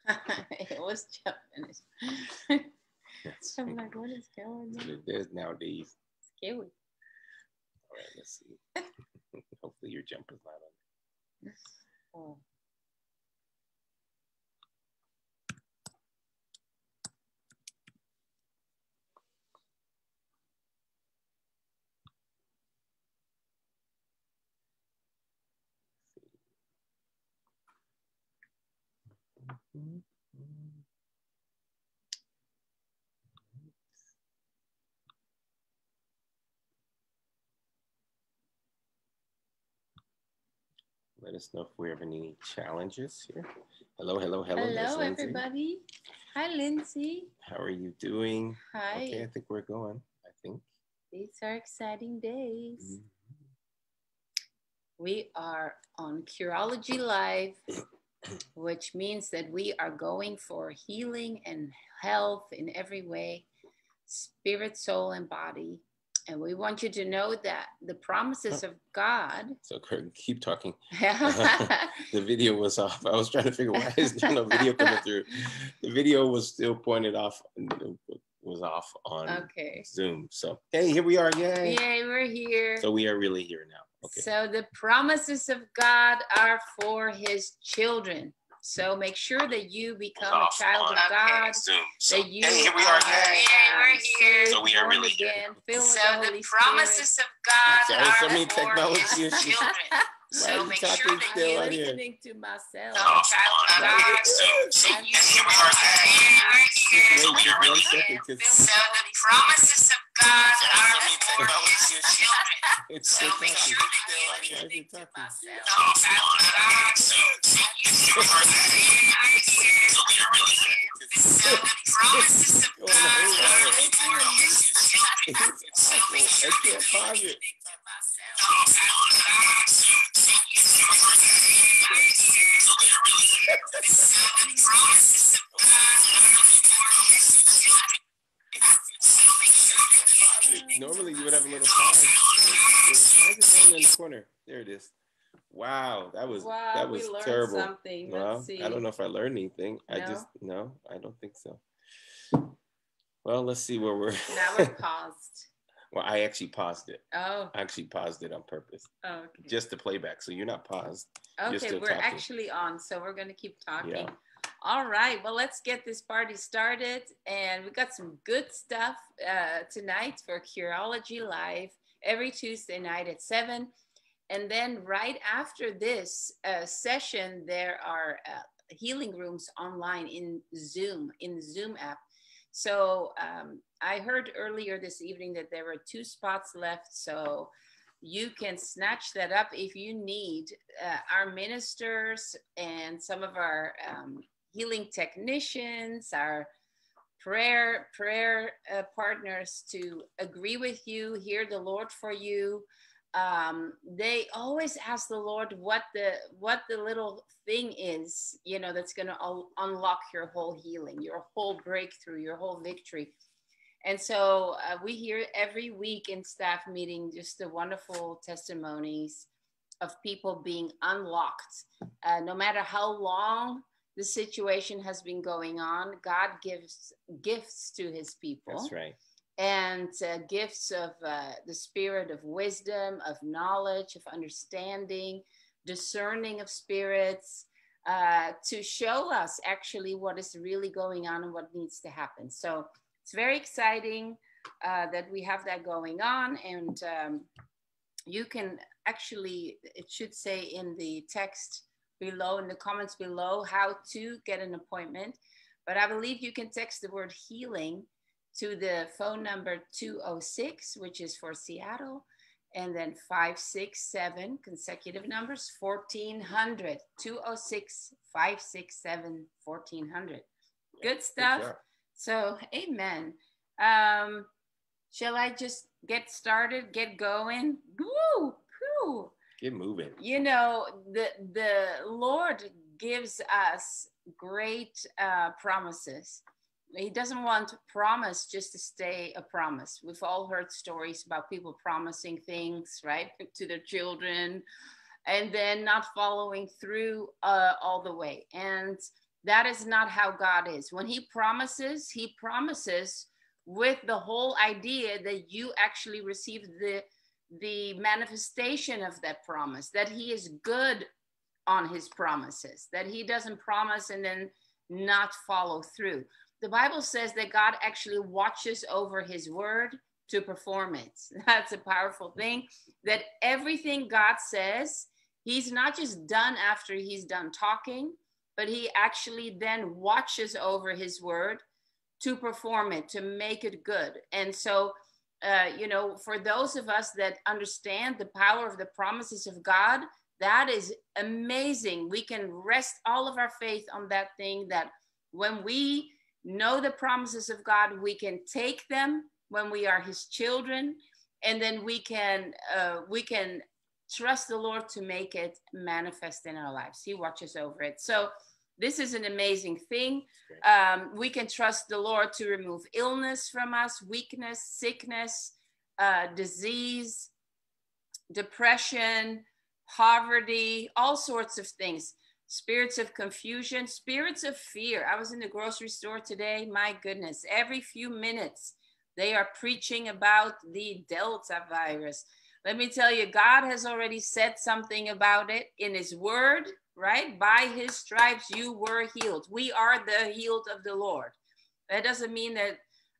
It was Japanese. I'm like, what is going on? It is nowadays. Scary. All right, let's see. Hopefully your jumper's not on. Oh. Let us know if we have any challenges here. Hello, hello, hello. Hello, everybody. Hi, Lindsay. How are you doing? Hi. Okay, I think we're going. I think. These are exciting days. We are on Cureology Live, which means that we are going for healing and health in every way, spirit, soul, and body. And we want you to know that the promises of God. So Kurt, keep talking. The video was off. I was trying to figure why is there no video coming through. The video was still pointed off. Was off on Zoom. So hey, here we are. Yay! Yay, we're here. So we are really here now. Okay. So the promises of God are for His children. So make sure that you become a child of God. So, that you hey, here we are. We're here. So we are really again. So the promises of God are for technology His children. So make sure that you're listening to myself. So here we are. So the promises of God are for His children. So make sure that you're listening to myself. So the promises of God are for His children. I can't pause it. Normally you would have a little pause. Why is it down in the corner? There it is. Wow, that was terrible. Something. Well, Let's see. I don't know if I learned anything. No? I don't think so. Well, let's see where we're. Now we're paused. Well, I actually paused it. Oh. I actually paused it on purpose. Oh, okay. Just to playback. So you're not paused. Okay, we're actually on, so we're going to keep talking. Yeah. All right, well, let's get this party started. And we got some good stuff tonight for Cureology Live every Tuesday night at 7. And then right after this session, there are healing rooms online in the Zoom app. So I heard earlier this evening that there were 2 spots left. So you can snatch that up if you need. Our ministers and some of our healing technicians, our prayer partners to agree with you, hear the Lord for you. They always ask the Lord what the little thing is, that's going to unlock your whole healing, your whole breakthrough, your whole victory. And so we hear every week in staff meeting just the wonderful testimonies of people being unlocked. No matter how long the situation has been going on, God gives gifts to His people. That's right. And gifts of the spirit of wisdom, of knowledge, of understanding, discerning of spirits, to show us actually what is really going on and what needs to happen. So it's very exciting that we have that going on. And you can actually, it should say in the text below, in the comments below, how to get an appointment. But I believe you can text the word healing to the phone number 206, which is for Seattle, and then 567 consecutive numbers, 1400, 206, 567, 1400. Good stuff. So, amen. Shall I just get started, get going? Woo, woo. Get moving. The Lord gives us great promises. He doesn't want to promise just to stay a promise. We've all heard stories about people promising things, right, to their children, and then not following through all the way. And That is not how God is. When he promises with the whole idea that you actually receive the manifestation of that promise, that he is good on his promises, that he doesn't promise and then not follow through. The Bible says that God actually watches over his word to perform it. That's a powerful thing, that everything God says, he's not just done after he's done talking, but he actually then watches over his word to perform it, to make it good. And so, for those of us that understand the power of the promises of God, that is amazing. We can rest all of our faith on that thing, that when we know the promises of God, we can take them when we are his children, and then we can trust the Lord to make it manifest in our lives. He watches over it. So this is an amazing thing. We can trust the Lord to remove illness from us, weakness, sickness, disease, depression, poverty, all sorts of things. Spirits of confusion, spirits of fear. I was in the grocery store today. My goodness, every few minutes they are preaching about the Delta virus. Let me tell you, God has already said something about it in his word, right? By his stripes you were healed. We are the healed of the Lord. That doesn't mean that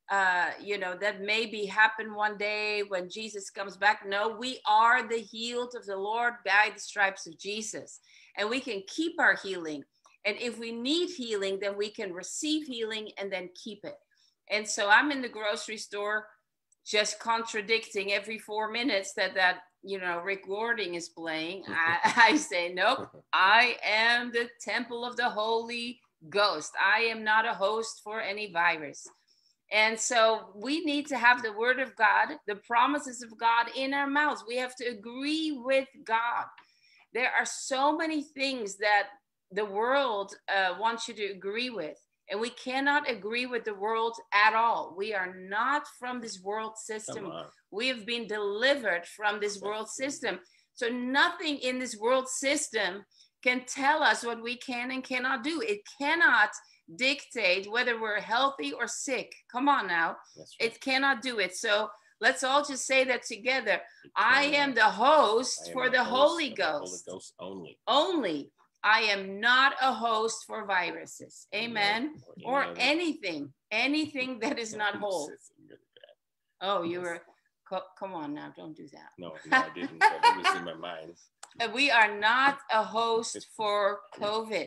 that maybe happen one day when Jesus comes back. No, we are the healed of the Lord by the stripes of Jesus, and we can keep our healing. And if we need healing, then we can receive healing and then keep it. And so I'm in the grocery store just contradicting every 4 minutes that Rick Gordon is playing. I say, nope, I am the temple of the Holy Ghost. I am not a host for any virus. And so we need to have the word of God, the promises of God in our mouths. We have to agree with God. There are so many things that the world wants you to agree with, and we cannot agree with the world at all. We are not from this world system. We have been delivered from this world system. So nothing in this world system can tell us what we can and cannot do. It cannot dictate whether we're healthy or sick. Come on now. Right. It cannot do it. So let's all just say that together. I am the host for the Holy Ghost. Holy Ghost only. Only. I am not a host for viruses. Amen. Or anything that is not whole. Oh, you were, come on now, don't do that. No, I didn't. That was in my mind. We are not a host for COVID.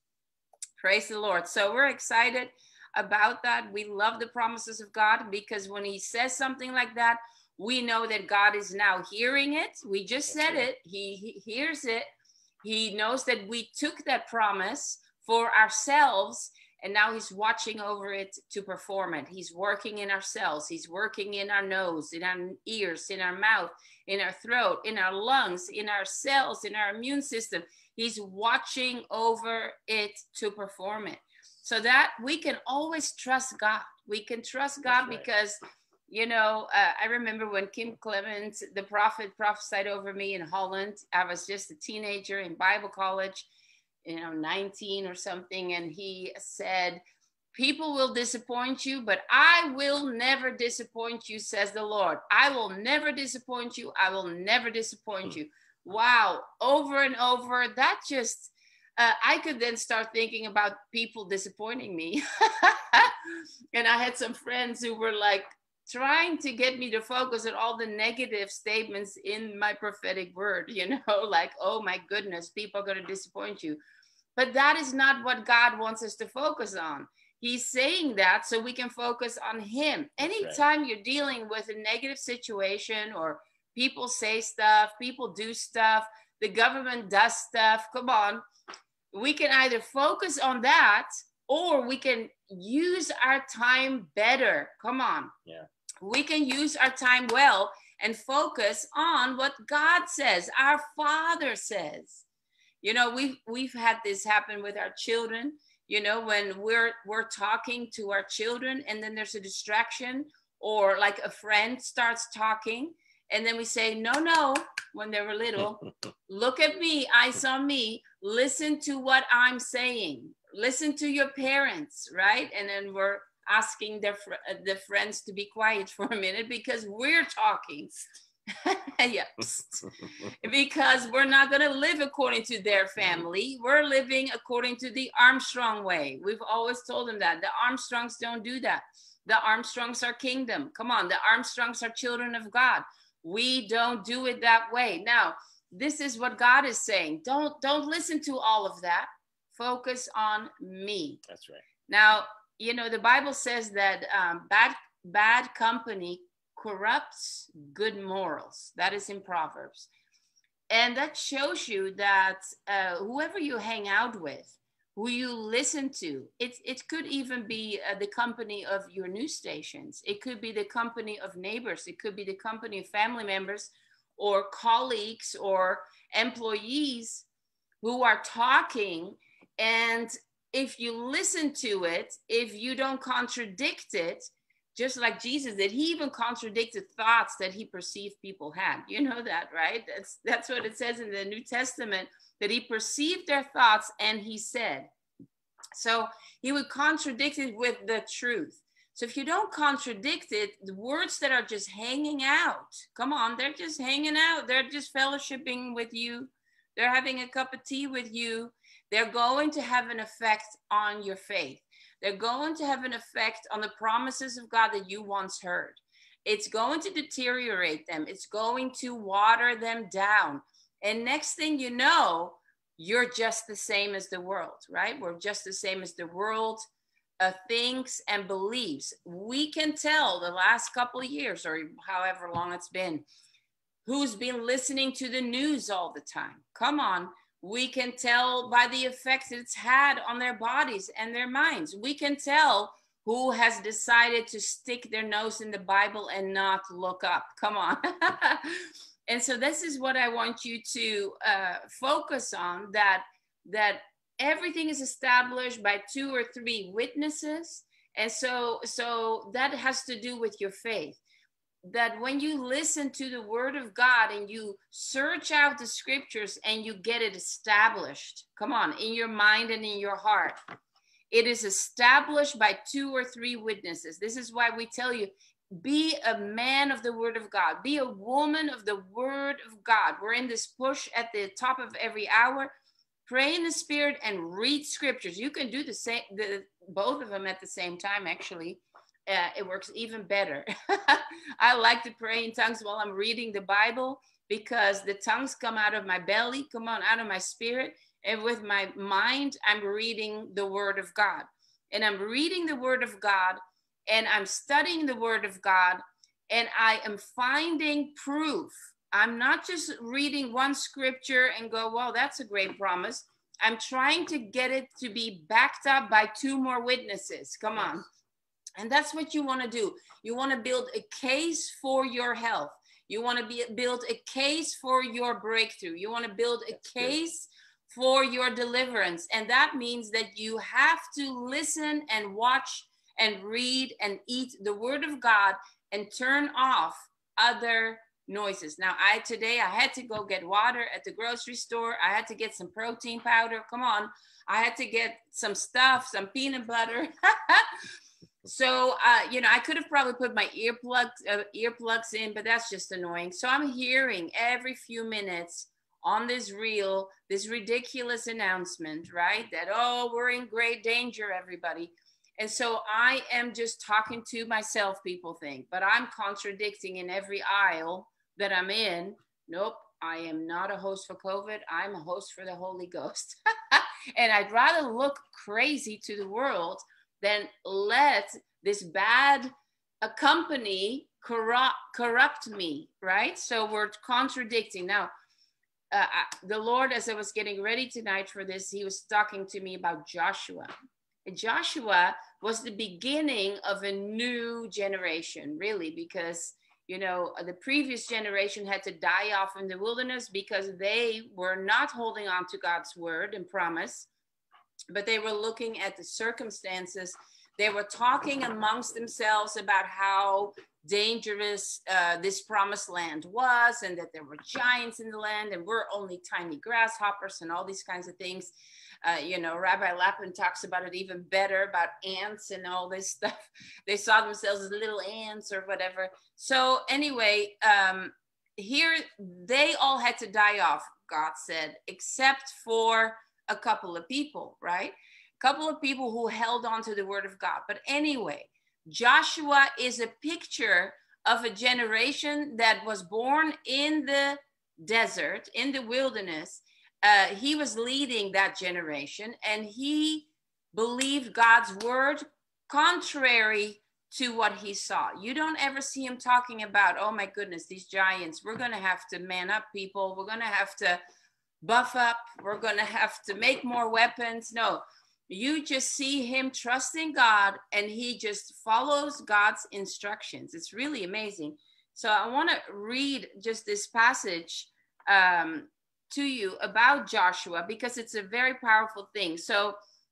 Praise the Lord. So we're excited about that. We love the promises of God, because when he says something like that, we know that God is now hearing it. We just said it. He hears it. He knows that we took that promise for ourselves, and now he's watching over it to perform it. He's working in our cells. He's working in our nose, in our ears, in our mouth, in our throat, in our lungs, in our cells, in our immune system. He's watching over it to perform it, so that we can always trust God. We can trust God because, I remember when Kim Clemens, the prophet, prophesied over me in Holland. I was just a teenager in Bible college, 19 or something. And he said, people will disappoint you, but I will never disappoint you, says the Lord. I will never disappoint you. I will never disappoint you. Wow. Over and over. That just, I could then start thinking about people disappointing me. And I had some friends who were like trying to get me to focus on all the negative statements in my prophetic word, like, oh my goodness, people are going to disappoint you. But that is not what God wants us to focus on. He's saying that so we can focus on him. Anytime you're dealing with a negative situation, or people say stuff, people do stuff, the government does stuff, come on, we can either focus on that, or we can use our time better. Come on. Yeah. We can use our time well and focus on what God says, our Father says. We've had this happen with our children, when we're talking to our children, and then there's a distraction, or like a friend starts talking, and then we say, no, when they were little, look at me, eyes on me, listen to what I'm saying. listen to your parents, right? And then we're asking the friends to be quiet for a minute because we're talking. Yeah. Because we're not going to live according to their family. We're living according to the Armstrong way. We've always told them that. The Armstrongs don't do that. The Armstrongs are kingdom. Come on, the Armstrongs are children of God. We don't do it that way. Now, this is what God is saying. Don't listen to all of that. Focus on me. That's right. Now, you know, the Bible says that bad company corrupts good morals. That is in Proverbs. And that shows you that whoever you hang out with, who you listen to, it could even be the company of your news stations. It could be the company of neighbors. It could be the company of family members or colleagues or employees who are talking. And if you listen to it, if you don't contradict it, just like Jesus did, he even contradicted thoughts that he perceived people had. You know that, right? That's what it says in the New Testament, that he perceived their thoughts and he said. So he would contradict it with the truth. So if you don't contradict it, the words that are just hanging out, come on, they're just hanging out. They're just fellowshipping with you. They're having a cup of tea with you. They're going to have an effect on your faith. They're going to have an effect on the promises of God that you once heard. It's going to deteriorate them. It's going to water them down. And next thing you know, you're just the same as the world, right? We're just the same as the world thinks and believes. We can tell the last couple of years or however long it's been, who's been listening to the news all the time. Come on. We can tell by the effects it's had on their bodies and their minds. We can tell who has decided to stick their nose in the Bible and not look up. Come on. And so this is what I want you to focus on, that everything is established by 2 or 3 witnesses. And so that has to do with your faith. That when you listen to the word of God and you search out the scriptures and you get it established, come on, in your mind and in your heart, it is established by 2 or 3 witnesses. This is why we tell you, be a man of the word of God, be a woman of the word of God. We're in this push at the top of every hour. Pray in the spirit and read scriptures. You can do the same, both of them at the same time, actually. It works even better. I like to pray in tongues while I'm reading the Bible, because the tongues come out of my belly, come on, out of my spirit. And with my mind, I'm reading the word of God. And I'm reading the word of God, and I'm studying the word of God, and I am finding proof. I'm not just reading one scripture and go, well, that's a great promise. I'm trying to get it to be backed up by 2 more witnesses. Come on. And that's what you want to do. You want to build a case for your health. You want to build a case for your breakthrough. You want to build a case for your deliverance. And that means that you have to listen and watch and read and eat the word of God and turn off other noises. Now, today I had to go get water at the grocery store. I had to get some protein powder. Come on. I had to get some stuff, some peanut butter. So, I could have probably put my earplugs in, but that's just annoying. So I'm hearing every few minutes on this reel, this ridiculous announcement, right? That, oh, we're in great danger, everybody. And so I am just talking to myself, people think, but I'm contradicting in every aisle that I'm in. Nope, I am not a host for COVID. I'm a host for the Holy Ghost. And I'd rather look crazy to the world than let this bad company corrupt me, right? So we're contradicting. Now, the Lord, as I was getting ready tonight for this, he was talking to me about Joshua. And Joshua was the beginning of a new generation, really, because, the previous generation had to die off in the wilderness because they were not holding on to God's word and promise, but they were looking at the circumstances. They were talking amongst themselves about how dangerous this promised land was, and that there were giants in the land and we're only tiny grasshoppers and all these kinds of things. You know, Rabbi Lapin talks about it even better, about ants and all this stuff. They saw themselves as little ants or whatever. So anyway, here they all had to die off, God said, except for a couple of people, right? A couple of people who held on to the word of God. But anyway, Joshua is a picture of a generation that was born in the desert, in the wilderness. He was leading that generation, and he believed God's word contrary to what he saw. You don't ever see him talking about, oh my goodness, these giants, we're going to have to man up, people. We're going to have to buff up. We're going to have to make more weapons. No, you just see him trusting God, and he just follows God's instructions. It's really amazing. So I want to read just this passage to you about Joshua, because it's a very powerful thing. So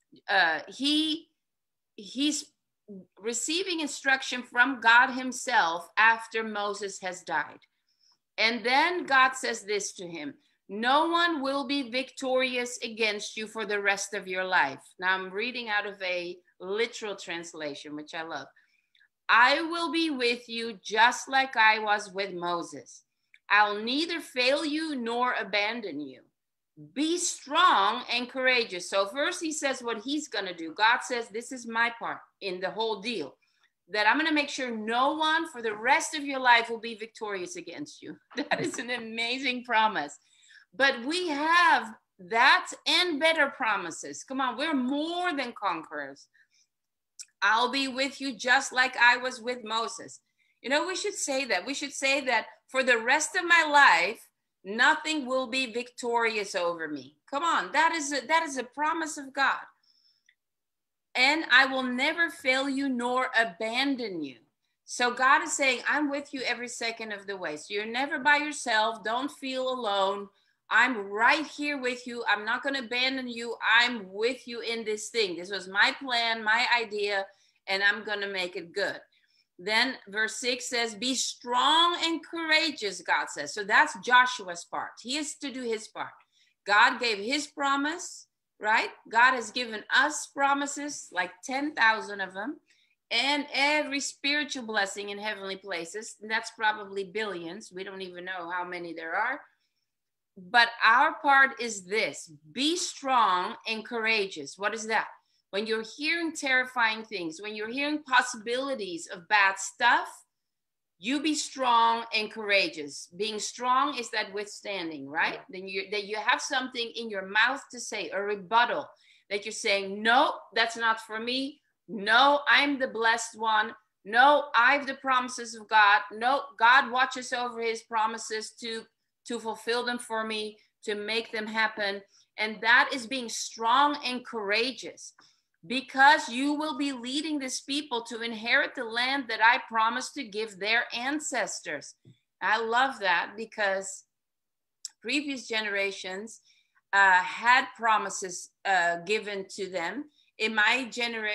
he's receiving instruction from God himself after Moses has died. And then God says this to him: no one will be victorious against you for the rest of your life. Now I'm reading out of a literal translation, which I love. I will be with you just like I was with Moses. I'll neither fail you nor abandon you. Be strong and courageous. So first he says what he's going to do. God says, this is my part in the whole deal, that I'm going to make sure no one for the rest of your life will be victorious against you. That is an amazing promise. But we have that and better promises. Come on, we're more than conquerors. I'll be with you just like I was with Moses. You know, we should say that. We should say that for the rest of my life, nothing will be victorious over me. Come on, that is a promise of God. And I will never fail you nor abandon you. So God is saying, I'm with you every second of the way. So you're never by yourself. Don't feel alone. I'm right here with you. I'm not going to abandon you. I'm with you in this thing. This was my plan, my idea, and I'm going to make it good. Then verse 6 says, be strong and courageous, God says. So that's Joshua's part. He has to do his part. God gave his promise, right? God has given us promises, like 10,000 of them, and every spiritual blessing in heavenly places. And that's probably billions. We don't even know how many there are. But our part is this: be strong and courageous. What is that? When you're hearing terrifying things, when you're hearing possibilities of bad stuff, you be strong and courageous. Being strong is that withstanding, right? Then that you have something in your mouth to say, a rebuttal, that you're saying, no, that's not for me. No, I'm the blessed one. No, I've the promises of God. No, God watches over his promises to fulfill them for me, to make them happen. And that is being strong and courageous, because you will be leading these people to inherit the land that I promised to give their ancestors. I love that, because previous generations had promises given to them. In my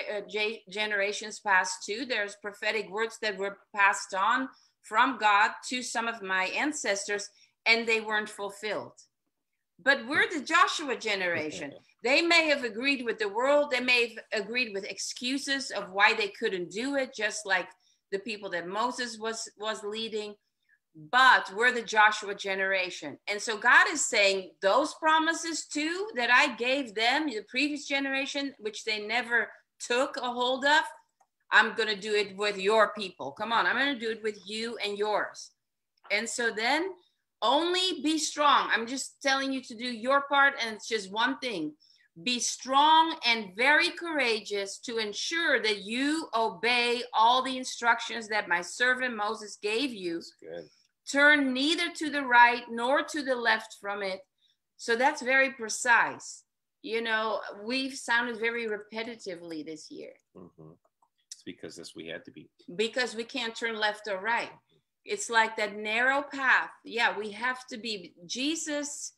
generations past too, there's prophetic words that were passed on from God to some of my ancestors, and they weren't fulfilled. But we're the Joshua generation. They may have agreed with the world. They may have agreed with excuses of why they couldn't do it, just like the people that Moses was leading. But we're the Joshua generation. And so God is saying those promises too that I gave them, the previous generation, which they never took a hold of, I'm going to do it with your people. Come on, I'm going to do it with you and yours. And so then only be strong. I'm just telling you to do your part, and it's just one thing. Be strong and very courageous to ensure that you obey all the instructions that my servant Moses gave you. Turn neither to the right nor to the left from it. So that's very precise. You know, we've sounded very repetitively this year. Mm-hmm. It's because that's we had to be. Because we can't turn left or right. It's like that narrow path. Yeah, we have to be. Jesus,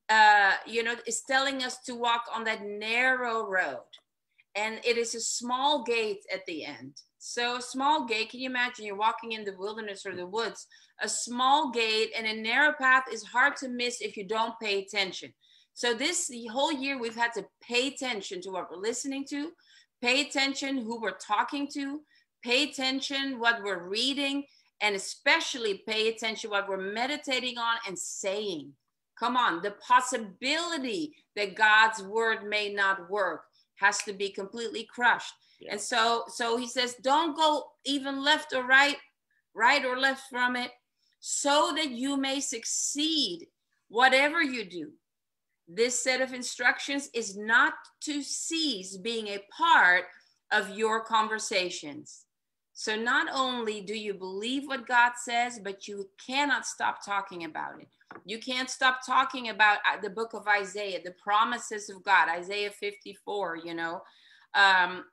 is telling us to walk on that narrow road. And it is a small gate at the end. So a small gate, can you imagine you're walking in the wilderness or the woods? A small gate and a narrow path is hard to miss if you don't pay attention. So the whole year we've had to pay attention to what we're listening to, pay attention who we're talking to, pay attention what we're reading, and especially pay attention what we're meditating on and saying. Come on, the possibility that God's word may not work has to be completely crushed. Yeah. And so he says, don't go even left or right or left from it, so that you may succeed whatever you do. This set of instructions is not to cease being a part of your conversations. So not only do you believe what God says, but you cannot stop talking about it. You can't stop talking about the book of Isaiah, the promises of God, Isaiah 54, you know, and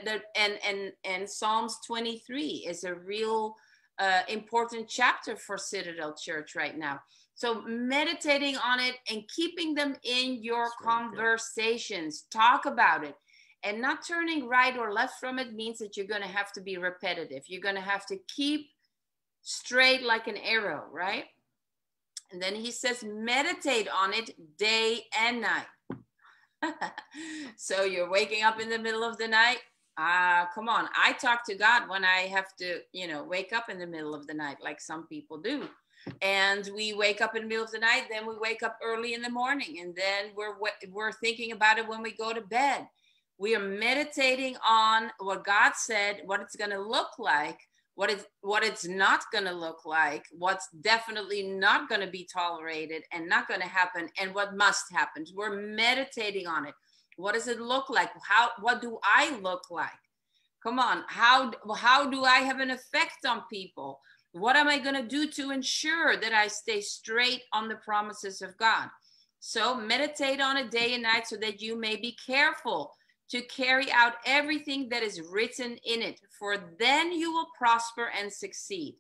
Psalms 23 is a real important chapter for Citadel Church right now. So meditating on it and keeping them in your conversations, talk about it. And not turning right or left from it means that you're going to have to be repetitive. You're going to have to keep straight like an arrow, right? And then he says, meditate on it day and night. So you're waking up in the middle of the night. Come on. I talk to God when I have to, you know, wake up in the middle of the night, like some people do. And we wake up in the middle of the night, then we wake up early in the morning, and then we're thinking about it when we go to bed. We are meditating on what God said, what it's going to look like, what it's not going to look like, what's definitely not going to be tolerated and not going to happen, and what must happen. We're meditating on it. What does it look like? What do I look like? Come on. How do I have an effect on people? What am I going to do to ensure that I stay straight on the promises of God? So meditate on it day and night so that you may be careful to carry out everything that is written in it, for then you will prosper and succeed.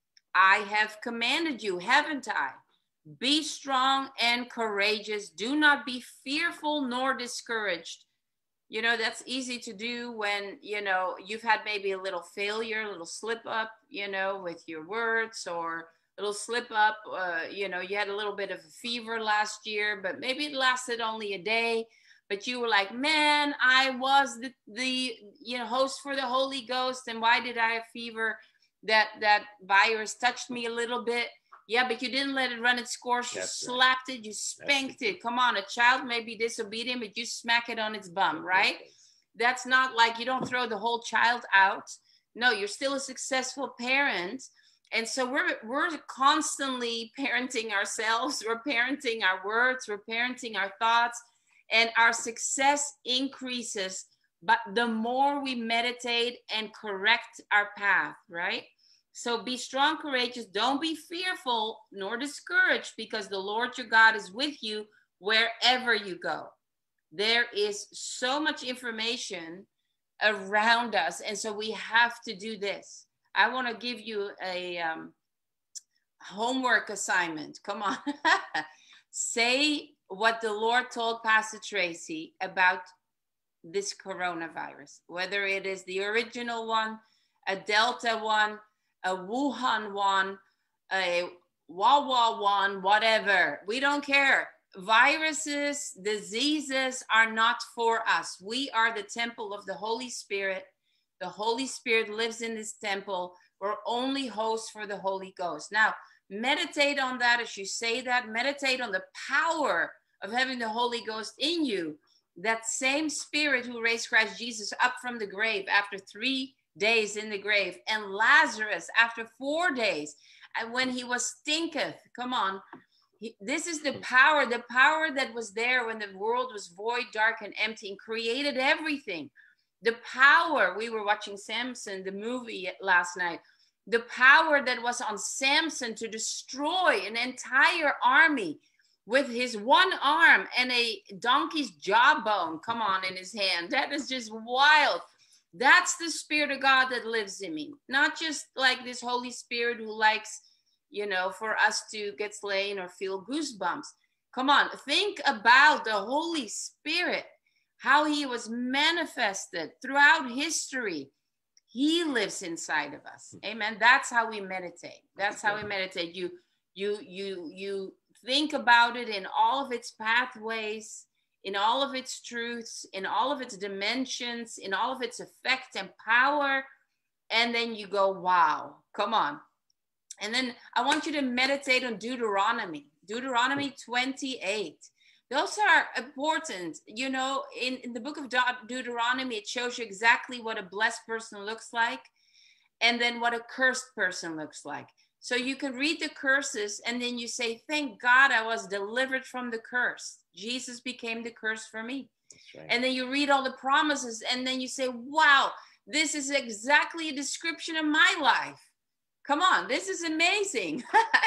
I have commanded you, haven't I? Be strong and courageous. Do not be fearful nor discouraged. You know, that's easy to do when, you know, you've had maybe a little failure, a little slip up, you know, with your words, or a little slip up. You know, you had a little bit of a fever last year, but maybe it lasted only a day. But you were like, man, I was the you know, host for the Holy Ghost, and why did I have fever? That virus touched me a little bit. Yeah, but you didn't let it run its course. You slapped it, you spanked it. Come on, a child may be disobedient, but you smack it on its bum, right? That's not like you don't throw the whole child out. No, you're still a successful parent. And so we're constantly parenting ourselves. We're parenting our words. We're parenting our thoughts. And our success increases, but the more we meditate and correct our path, right? So be strong, courageous. Don't be fearful nor discouraged, because the Lord your God is with you wherever you go. There is so much information around us. And so we have to do this. I want to give you a homework assignment. Come on. Say what the Lord told Pastor Tracy about this coronavirus, whether it is the original one, a Delta one, a Wuhan one, a Wawa one, whatever. We don't care. Viruses, diseases are not for us. We are the temple of the Holy Spirit. The Holy Spirit lives in this temple. We're only hosts for the Holy Ghost. Now, meditate on that as you say that. Meditate on the power of having the Holy Ghost in you. That same Spirit who raised Christ Jesus up from the grave after 3 days in the grave, and Lazarus after 4 days, and when he was stinketh. Come on. This is the power that was there when the world was void, dark, and empty, and created everything. The power, we were watching Samson, the movie last night, the power that was on Samson to destroy an entire army with his one arm and a donkey's jawbone, come on, in his hand. That is just wild. That's the Spirit of God that lives in me. Not just like this Holy Spirit who likes, you know, for us to get slain or feel goosebumps. Come on, think about the Holy Spirit, how he was manifested throughout history. He lives inside of us. Amen. That's how we meditate. That's how we meditate. You think about it in all of its pathways, in all of its truths, in all of its dimensions, in all of its effect and power. And then you go, wow, come on. And then I want you to meditate on Deuteronomy 28. Those are important. You know, in the book of Deuteronomy, it shows you exactly what a blessed person looks like and then what a cursed person looks like. So you can read the curses and then you say, thank God I was delivered from the curse. Jesus became the curse for me. Right. And then you read all the promises and then you say, wow, this is exactly a description of my life. Come on, this is amazing.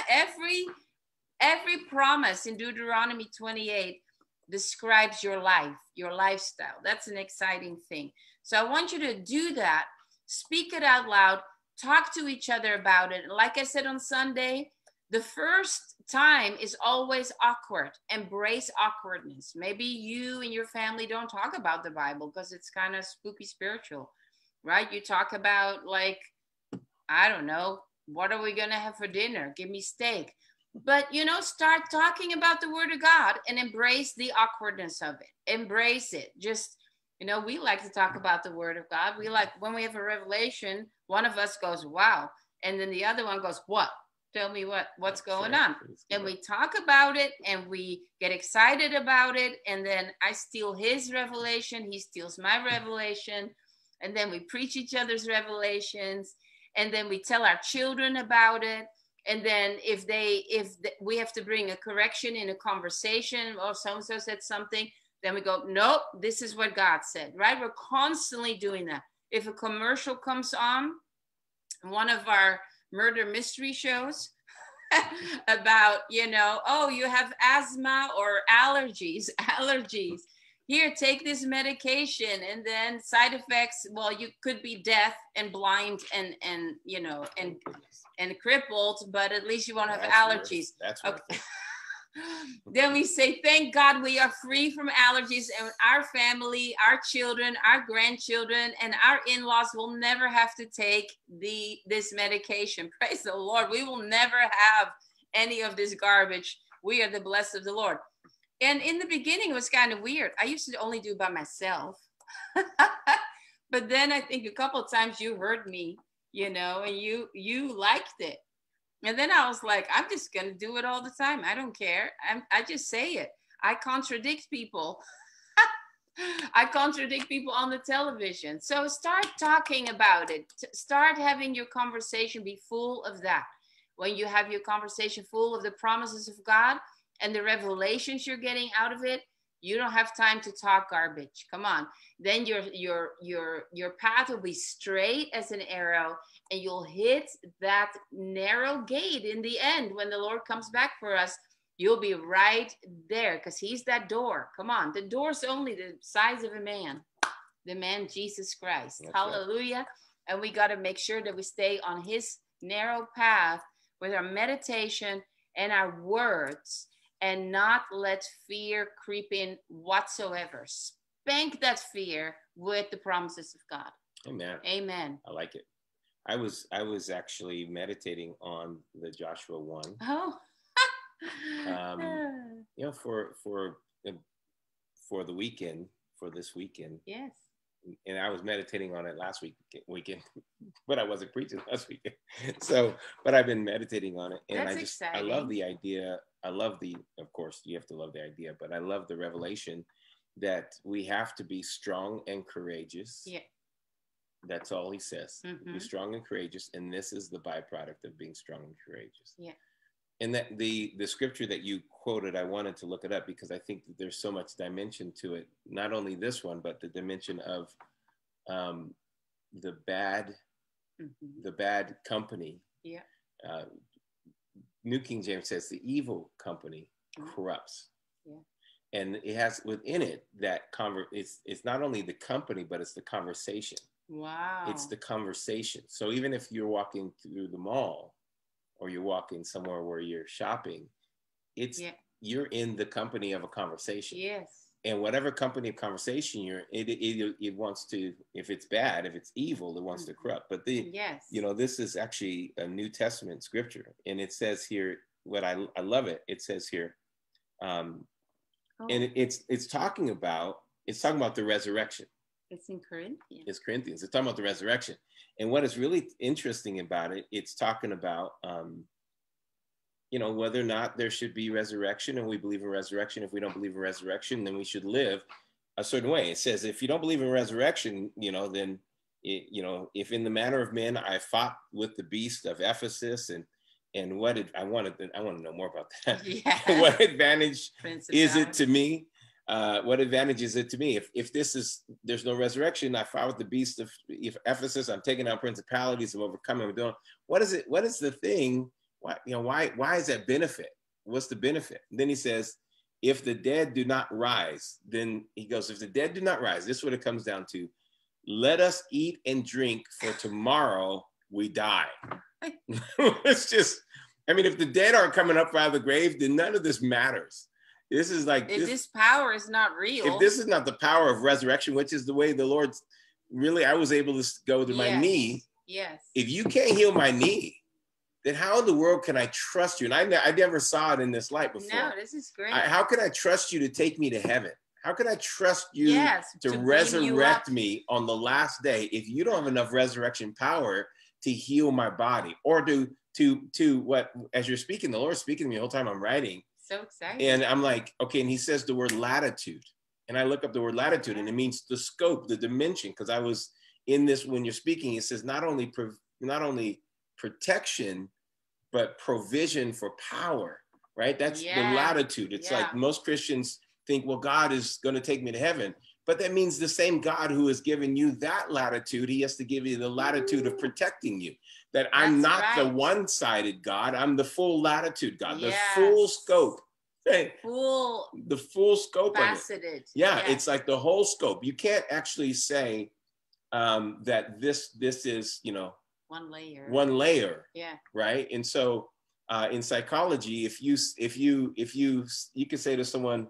Every promise in Deuteronomy 28 describes your life, your lifestyle. That's an exciting thing. So I want you to do that. Speak it out loud. Talk to each other about it. Like I said on Sunday, the first time is always awkward. Embrace awkwardness. Maybe you and your family don't talk about the Bible because it's kind of spooky spiritual, right? You talk about, like, I don't know, what are we going to have for dinner? Give me steak. But, you know, start talking about the Word of God and embrace the awkwardness of it. Embrace it. Just, you know, we like to talk about the Word of God. We like, when we have a revelation, one of us goes, wow. And then the other one goes, what? Tell me what's going on. And we talk about it and we get excited about it. And then I steal his revelation. He steals my revelation. And then we preach each other's revelations. And then we tell our children about it. And then if we have to bring a correction in a conversation, or so-and-so said something, then we go, nope, this is what God said, right? We're constantly doing that. If a commercial comes on, one of our murder mystery shows about, you know, oh, you have asthma or allergies. Here, take this medication, and then side effects. Well, you could be deaf and blind and you know, and crippled, but at least you won't have allergies. That's okay. Then we say, thank God we are free from allergies, and our family, our children, our grandchildren, and our in-laws will never have to take this medication. Praise the Lord. We will never have any of this garbage. We are the blessed of the Lord. And in the beginning, it was kind of weird. I used to only do it by myself. But then I think a couple of times you heard me, you know, and you liked it. And then I was like, I'm just going to do it all the time. I don't care. I just say it. I contradict people. I contradict people on the television. So start talking about it. Start having your conversation be full of that. When you have your conversation full of the promises of God and the revelations you're getting out of it, you don't have time to talk garbage. Come on. Then your path will be straight as an arrow, and you'll hit that narrow gate in the end. When the Lord comes back for us, you'll be right there, because he's that door. Come on. The door's only the size of a man. The man, Jesus Christ. That's hallelujah. Right. And we got to make sure that we stay on his narrow path with our meditation and our words, and not let fear creep in whatsoever. Spank that fear with the promises of God. Amen. Amen. I like it. I was actually meditating on the Joshua 1. Oh. You know, for the weekend, for this weekend. Yes. And I was meditating on it last weekend, but I wasn't preaching last weekend. So, but I've been meditating on it, and that's exciting. I love the idea. Of course, you have to love the idea, but I love the revelation that we have to be strong and courageous. Yeah. That's all he says. Mm-hmm. Be strong and courageous, and this is the byproduct of being strong and courageous. Yeah. And that the scripture that you quoted, I wanted to look it up because I think that there's so much dimension to it. Not only this one, but the dimension of the bad company. Yeah. New King James says the evil company corrupts. Yeah. And it has within it that it's not only the company, but it's the conversation. Wow. It's the conversation. So even if you're walking through the mall, or you're walking somewhere where you're shopping, you're in the company of a conversation. Yes. And whatever company of conversation you're in, it wants to, if it's bad, if it's evil, it wants to corrupt. But you know, this is actually a New Testament scripture. And it says here, I love it. It says here, and it's talking about the resurrection. It's in Corinthians. It's Corinthians. It's talking about the resurrection. And what is really interesting about it, it's talking about, whether or not there should be resurrection, and we believe in resurrection. If we don't believe in resurrection, then we should live a certain way. It says, if you don't believe in resurrection, then, if in the manner of men, I fought with the beast of Ephesus, and what did I want to know more about that. Yeah. What advantage is it to me? What advantage is it to me if there's no resurrection? I fought with the beast of Ephesus. I'm taking out principalities. I'm overcoming. I'm doing. What is it? What is the thing? Why is that benefit? What's the benefit? And then he says, if the dead do not rise, then he goes, if the dead do not rise, this is what it comes down to. Let us eat and drink, for tomorrow we die. It's just, if the dead aren't coming up out of the grave, then none of this matters. This is like, if this power is not real. If this is not the power of resurrection, which is the way the Lord really, I was able to go to my knee. Yes. If you can't heal my knee, then how in the world can I trust you? And I never saw it in this light before. No, this is great. How can I trust you to take me to heaven? How can I trust you to resurrect me on the last day if you don't have enough resurrection power to heal my body? Or to what, as you're speaking, the Lord's speaking to me the whole time I'm writing. So excited. And I'm like, okay, and he says the word latitude. And I look up the word latitude, and it means the scope, the dimension, because I was in this when you're speaking. It says not only protection, but provision for power, right? That's the latitude. It's like most Christians think, well, God is going to take me to heaven. But that means the same God who has given you that latitude, he has to give you the latitude of protecting you. That I'm not the one-sided God, I'm the full latitude God, the full scope. Hey, the full scope faceted. Of it. Yeah, it's like the whole scope. You can't actually say that this is, one layer. Yeah. Right. And so in psychology, if you could say to someone,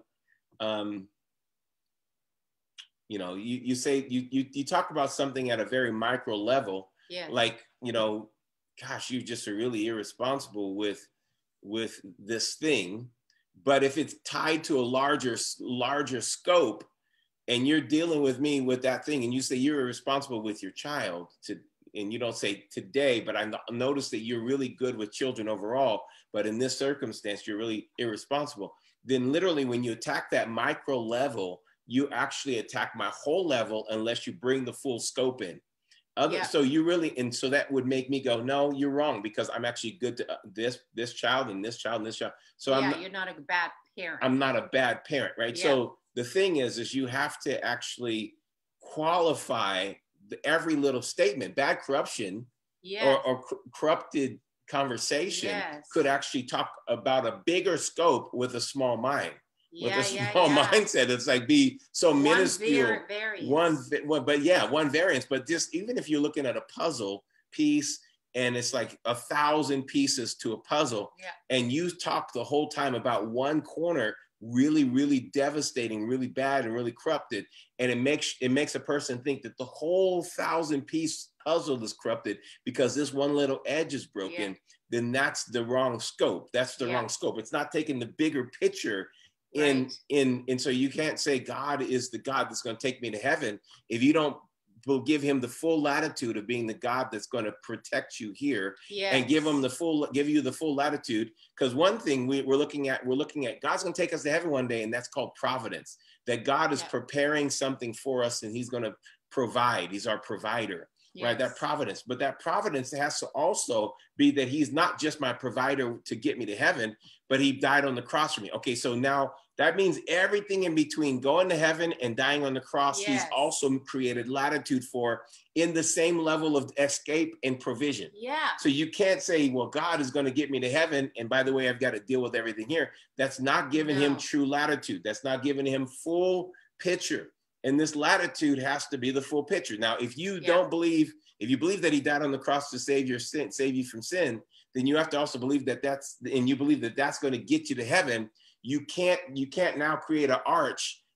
you talk about something at a very micro level, like, gosh, you just are really irresponsible with this thing. But if it's tied to a larger scope, and you're dealing with me with that thing, and you say you're irresponsible with your child, and you don't say today, but I notice that you're really good with children overall, but in this circumstance, you're really irresponsible. Then literally when you attack that micro level, you actually attack my whole level unless you bring the full scope in. So you really, and so that would make me go, no, you're wrong, because I'm actually good to this child and this child and this child. So you're not a bad parent. I'm not a bad parent, right? Yeah. So the thing is you have to actually qualify every little statement. Bad corruption or corrupted conversation could actually talk about a bigger scope with a small mind. With a small mindset, it's like be so minuscule. One variance. But just even if you're looking at a puzzle piece and it's like 1,000 pieces to a puzzle, and you talk the whole time about one corner, really, really devastating, really bad, and really corrupted, and it makes a person think that the whole 1,000-piece puzzle is corrupted because this one little edge is broken. Then that's the wrong scope. That's the wrong scope. It's not taking the bigger picture. And so you can't say God is the God that's going to take me to heaven if you don't give him the full latitude of being the God that's going to protect you here and give you the full latitude. Because one thing we're looking at God's going to take us to heaven one day, and that's called providence. That God is preparing something for us, and he's going to provide. He's our provider. Right, that providence. But that providence has to also be that he's not just my provider to get me to heaven, but he died on the cross for me. Okay, so now that means everything in between going to heaven and dying on the cross, he's also created latitude for in the same level of escape and provision. Yeah. So you can't say, well, God is going to get me to heaven, and by the way, I've got to deal with everything here. That's not giving him true latitude. That's not giving him full picture. And this latitude has to be the full picture. Now, if you don't believe, if you believe that he died on the cross to save your sin, save you from sin, then you have to also believe that that's going to get you to heaven. You can't now create an arch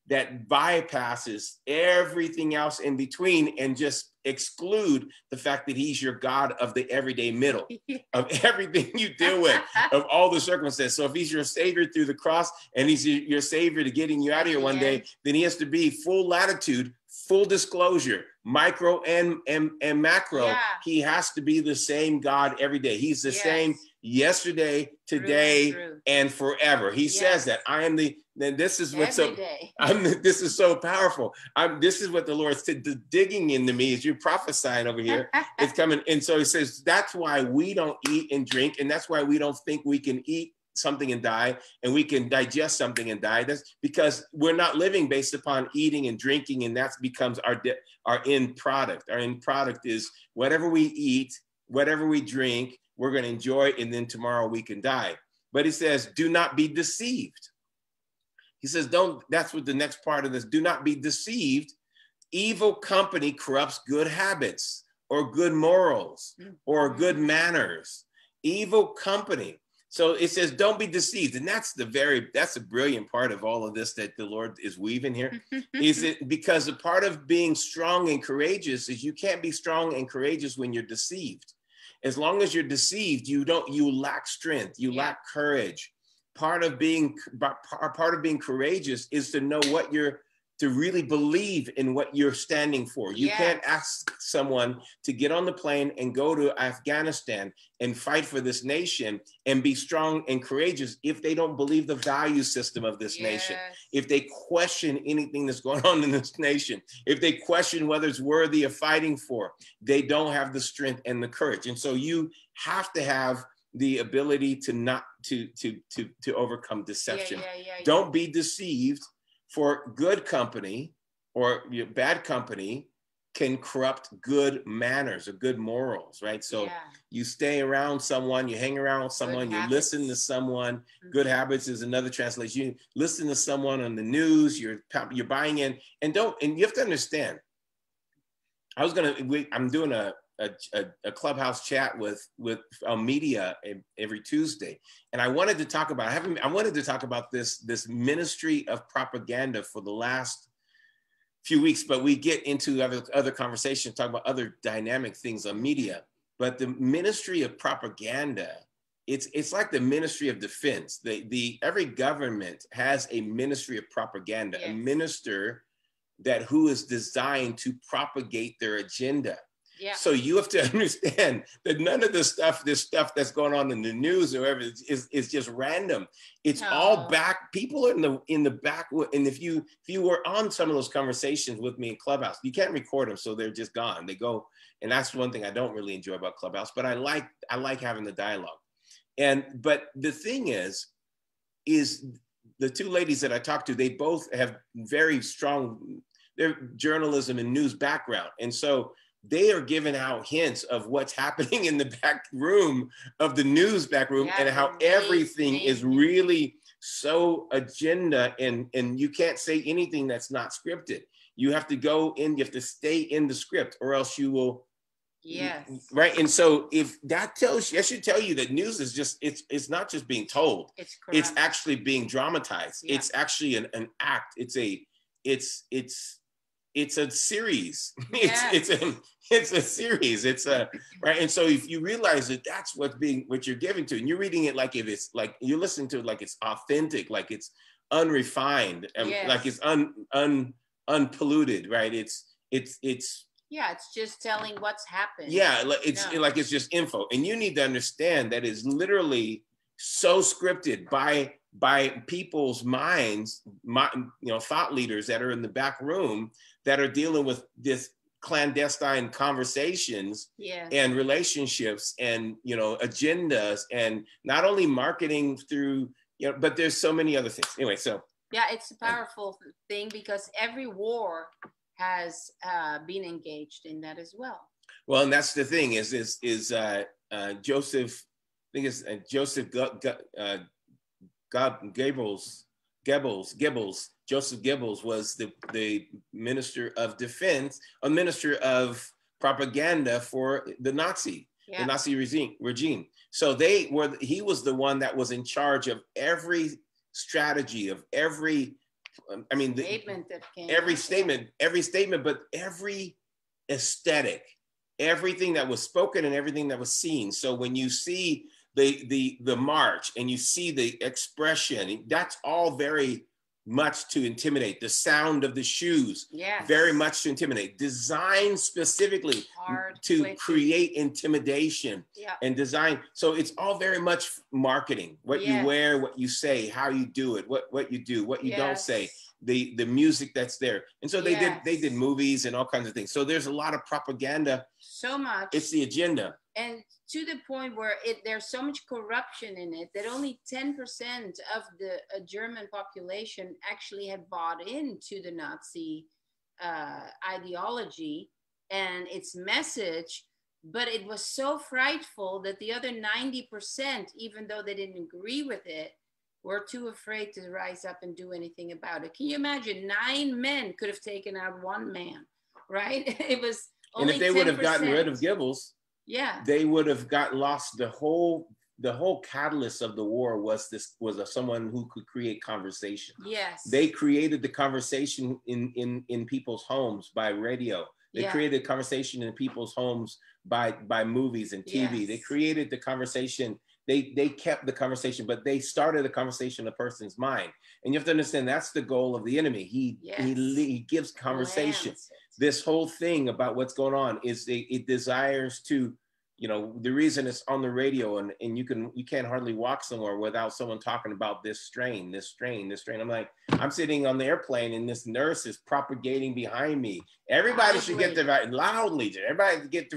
that bypasses everything else in between and just exclude the fact that he's your God of the everyday middle, of everything you deal with, of all the circumstances. So if he's your savior through the cross and he's your savior to getting you out of here one day, then he has to be full latitude, full disclosure, micro and macro. Yeah. He has to be the same God every day. He's the same yesterday, today, and forever. He says that I am then this is what's so this is so powerful. This is what the Lord's digging into me as you're prophesying over here. It's coming. And so he says, that's why we don't eat and drink. And that's why we don't think we can eat something and die, and we can digest something and die. That's because we're not living based upon eating and drinking, and that becomes our end product. Our end product is whatever we eat, whatever we drink, we're going to enjoy, and then tomorrow we can die. But he says, do not be deceived. He says, that's what the next part of this, do not be deceived. Evil company corrupts good habits or good morals or good manners. Evil company. So it says, don't be deceived. And that's a brilliant part of all of this that the Lord is weaving here. Is it because a part of being strong and courageous is you can't be strong and courageous when you're deceived. As long as you're deceived, you lack strength, you lack courage. Part of being courageous is to know to really believe in what you're standing for. You can't ask someone to get on the plane and go to Afghanistan and fight for this nation and be strong and courageous if they don't believe the value system of this nation, if they question anything that's going on in this nation, if they question whether it's worthy of fighting for, they don't have the strength and the courage. And so you have to have the ability to overcome deception. Don't be deceived. For good company or bad company can corrupt good manners or good morals, right? So you stay around someone, you hang around with someone, you listen to someone. Good habits is another translation. You listen to someone on the news, you're buying in, and you have to understand. I'm doing a clubhouse chat with media every Tuesday, and I wanted to talk about this ministry of propaganda for the last few weeks, but we get into other conversations, talk about other dynamic things on media. But the ministry of propaganda, it's like the ministry of defense. Every government has a ministry of propaganda, a minister who is designed to propagate their agenda. Yeah. So you have to understand that none of this stuff that's going on in the news or whatever is just random. It's all back. People are in the back. And if you were on some of those conversations with me in Clubhouse, you can't record them, so they're just gone. They go, and that's one thing I don't really enjoy about Clubhouse. But I like having the dialogue. But the thing is the two ladies that I talked to, they both have very strong journalism and news background, and so they are giving out hints of what's happening in the back room of the news back room, and how everything is really so agenda, and you can't say anything that's not scripted. You have to go in, you have to stay in the script, or else you will. Yes. Right. And so if that should tell you that news is just, it's not just being told. It's actually being dramatized. Yeah. It's actually an act. It's a series. Yes. It's a series. Right. And so if you realize that that's what you're giving to, and you're reading it like if it's like you're listening to it like it's authentic, like it's unrefined, like it's unpolluted, right? It's just telling what's happened. Yeah, it's just info, and you need to understand that it's literally so scripted by people's minds, thought leaders that are in the back room that are dealing with this clandestine conversations and relationships and agendas, and not only marketing through but there's so many other things. Anyway, so it's a powerful thing because every war has been engaged in that as well. Well, and that's the thing is Joseph, I think it's Joseph Goebbels. Joseph Goebbels was the minister of defense, a minister of propaganda for the Nazi regime. So he was the one that was in charge of every strategy, of every I mean, every statement, but every aesthetic, everything that was spoken and everything that was seen. So when you see the march and you see the expression, that's all very much to intimidate. The sound of the shoes, very much to intimidate. Designed specifically to create intimidation and design. So it's all very much marketing. What you wear, what you say, how you do it, what you do, what you don't say, the music that's there. And so they did movies and all kinds of things. So there's a lot of propaganda. So much. It's the agenda. And to the point where there's so much corruption in it that only 10% of the German population actually had bought into the Nazi ideology and its message. But it was so frightful that the other 90%, even though they didn't agree with it, were too afraid to rise up and do anything about it. Can you imagine? 9 men could have taken out 1 man, right? It was only 10%. And if they would have gotten rid of Goebbels, they would have lost the whole catalyst of the war was someone who could create conversation. Yes. They created the conversation in people's homes by radio. They created conversation in people's homes by movies and TV. They created the conversation. They kept the conversation, but they started the conversation in a person's mind. And you have to understand that's the goal of the enemy. He gives conversation. This whole thing about what's going on is it desires to, the reason it's on the radio and you can't hardly walk somewhere without someone talking about this strain. I'm like, I'm sitting on the airplane and this nurse is propagating behind me. Everybody should get loudly. Everybody get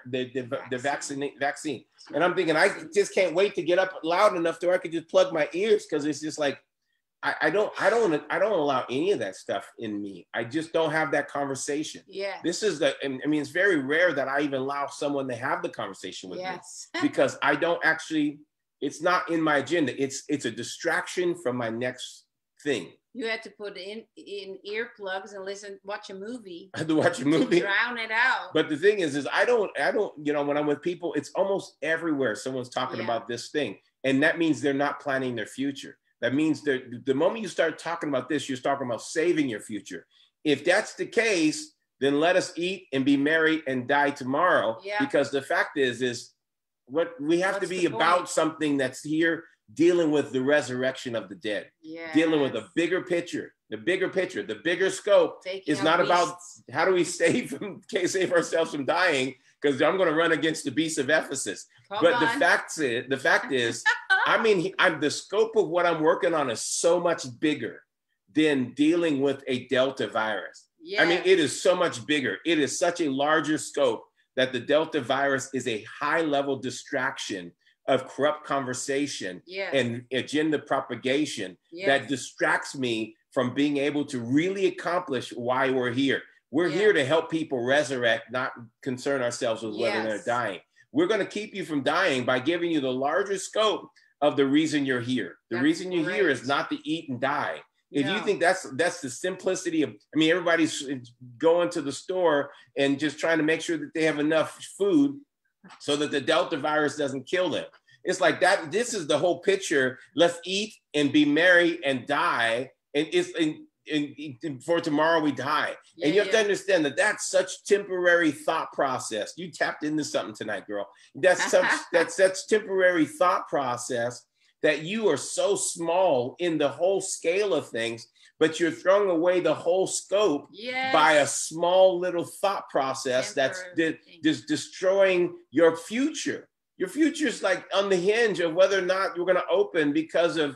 the vaccine. And I'm thinking, I just can't wait to get up loud enough to where I could just plug my ears, because it's just like, I don't allow any of that stuff in me. I just don't have that conversation. Yeah. This is it's very rare that I even allow someone to have the conversation with me, because I don't actually, it's not in my agenda. It's a distraction from my next thing. You had to put in earplugs and watch a movie. I had to watch a movie. To drown it out. But the thing is I don't, when I'm with people, it's almost everywhere someone's talking about this thing. And that means they're not planning their future. That means the moment you start talking about this, you're talking about saving your future. If that's the case, then let us eat and be merry and die tomorrow. Yeah. Because the fact is what we have to be about something that's here, dealing with the resurrection of the dead, dealing with a bigger picture. The bigger scope is not about how do we save ourselves from dying, because I'm going to run against the beast of Ephesus. The fact is, the scope of what I'm working on is so much bigger than dealing with a Delta virus. Yes. It is so much bigger. It is such a larger scope that the Delta virus is a high-level distraction of corrupt conversation and agenda propagation that distracts me from being able to really accomplish why we're here. We're here to help people resurrect, not concern ourselves with whether they're dying. We're going to keep you from dying by giving you the larger scope of the reason you're here. The reason you're here is not to eat and die. If you think that's the simplicity of, everybody's going to the store and just trying to make sure that they have enough food so that the Delta virus doesn't kill them. It's like that. This is the whole picture. Let's eat and be merry and die. And for tomorrow we die. And you have to understand that that's such temporary thought process. You tapped into something tonight, girl. That's such temporary thought process that you are so small in the whole scale of things, but you're throwing away the whole scope by a small little thought process that's just destroying your future. Your future is like on the hinge of whether or not you're going to open because of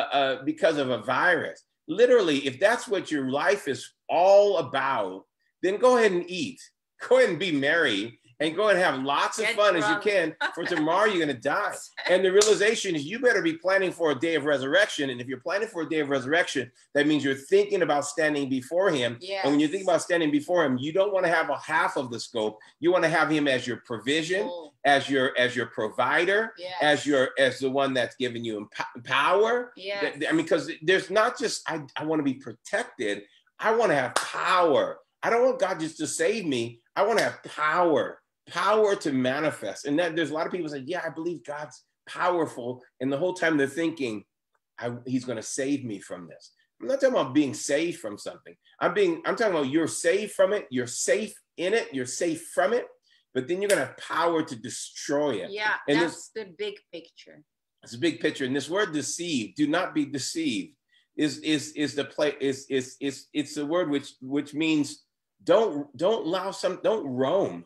a virus. Literally, if that's what your life is all about, then go ahead and eat. Go ahead and be merry and go and have lots of fun as you can. For tomorrow, you're going to die. And the realization is you better be planning for a day of resurrection. And if you're planning for a day of resurrection, that means you're thinking about standing before him. Yes. And when you think about standing before him, you don't want to have a half of the scope. You want to have him as your provision, as your provider, as the one that's giving you power. Yes. Because there's not just, I want to be protected. I want to have power. I don't want God just to save me. I want to have power to manifest. And that there's a lot of people say, yeah, I believe God's powerful. And the whole time they're thinking, he's going to save me from this. I'm not talking about being saved from something. I'm talking about you're saved from it. You're safe in it. You're safe from it. But then you're going to have power to destroy it. Yeah, and that's the big picture. It's a big picture. And this word deceive, do not be deceived, is the play, it's the word which means don't roam.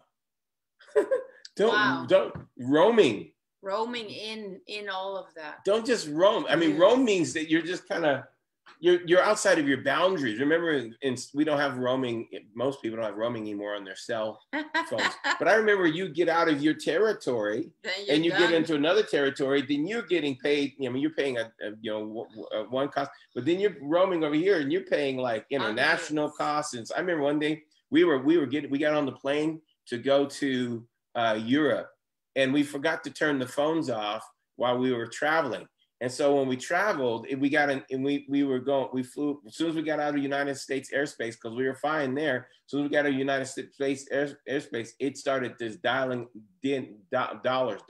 don't roaming in all of that. Don't just roam. I mean, roam means that you're just kind of you're outside of your boundaries. Remember, we don't have roaming. Most people don't have roaming anymore on their cell phones. But I remember you get out of your territory and you get into another territory. Then you're getting paid. I mean, you're paying one cost, but then you're roaming over here and you're paying like international costs. And so I remember one day we got on the plane to go to Europe, and we forgot to turn the phones off while we were traveling. And so when we traveled, we flew, as soon as we got out of United States airspace, because we were fine there, as soon as we got out of United States airspace, it started just dialing dollars.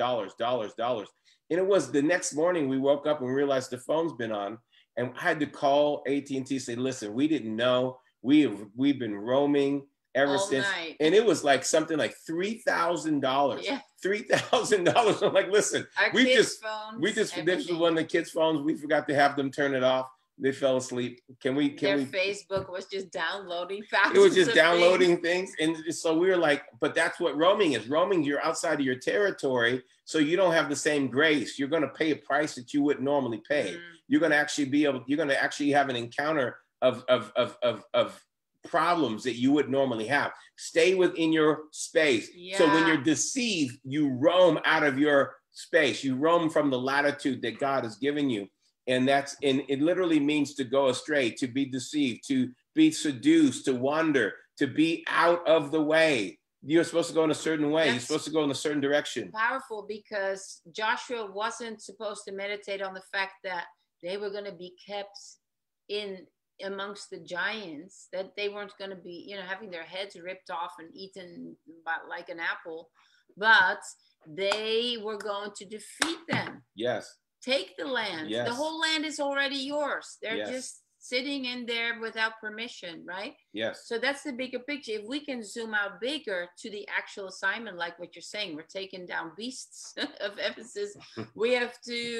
And it was the next morning we woke up and realized the phone's been on. And I had to call AT&T, say, listen, we didn't know. We've been roaming ever since. Night. And it was like something like $3,000. Yeah. $3,000. I'm like, listen, this was one of the kids' phones. We forgot to have them turn it off. They fell asleep. Their Facebook was just downloading thousands. It was just downloading things. And so we were like, but that's what roaming is. Roaming, you're outside of your territory, so you don't have the same grace. You're going to pay a price that you wouldn't normally pay. You're going to actually have an encounter of problems that you would normally have. Stay within your space. Yeah. So when you're deceived, you roam out of your space. You roam from the latitude that God has given you. And it literally means to go astray, to be deceived, to be seduced, to wander, to be out of the way. You're supposed to go in a certain way. You're supposed to go in a certain direction. Powerful, because Joshua wasn't supposed to meditate on the fact that they were going to be kept amongst the giants, that they weren't going to be, having their heads ripped off and eaten like an apple, but they were going to defeat them. Yes. Take the land. Yes. The whole land is already yours. They're just sitting in there without permission, right? Yes. So that's the bigger picture. If we can zoom out bigger to the actual assignment, like what you're saying, we're taking down beasts of Ephesus. we have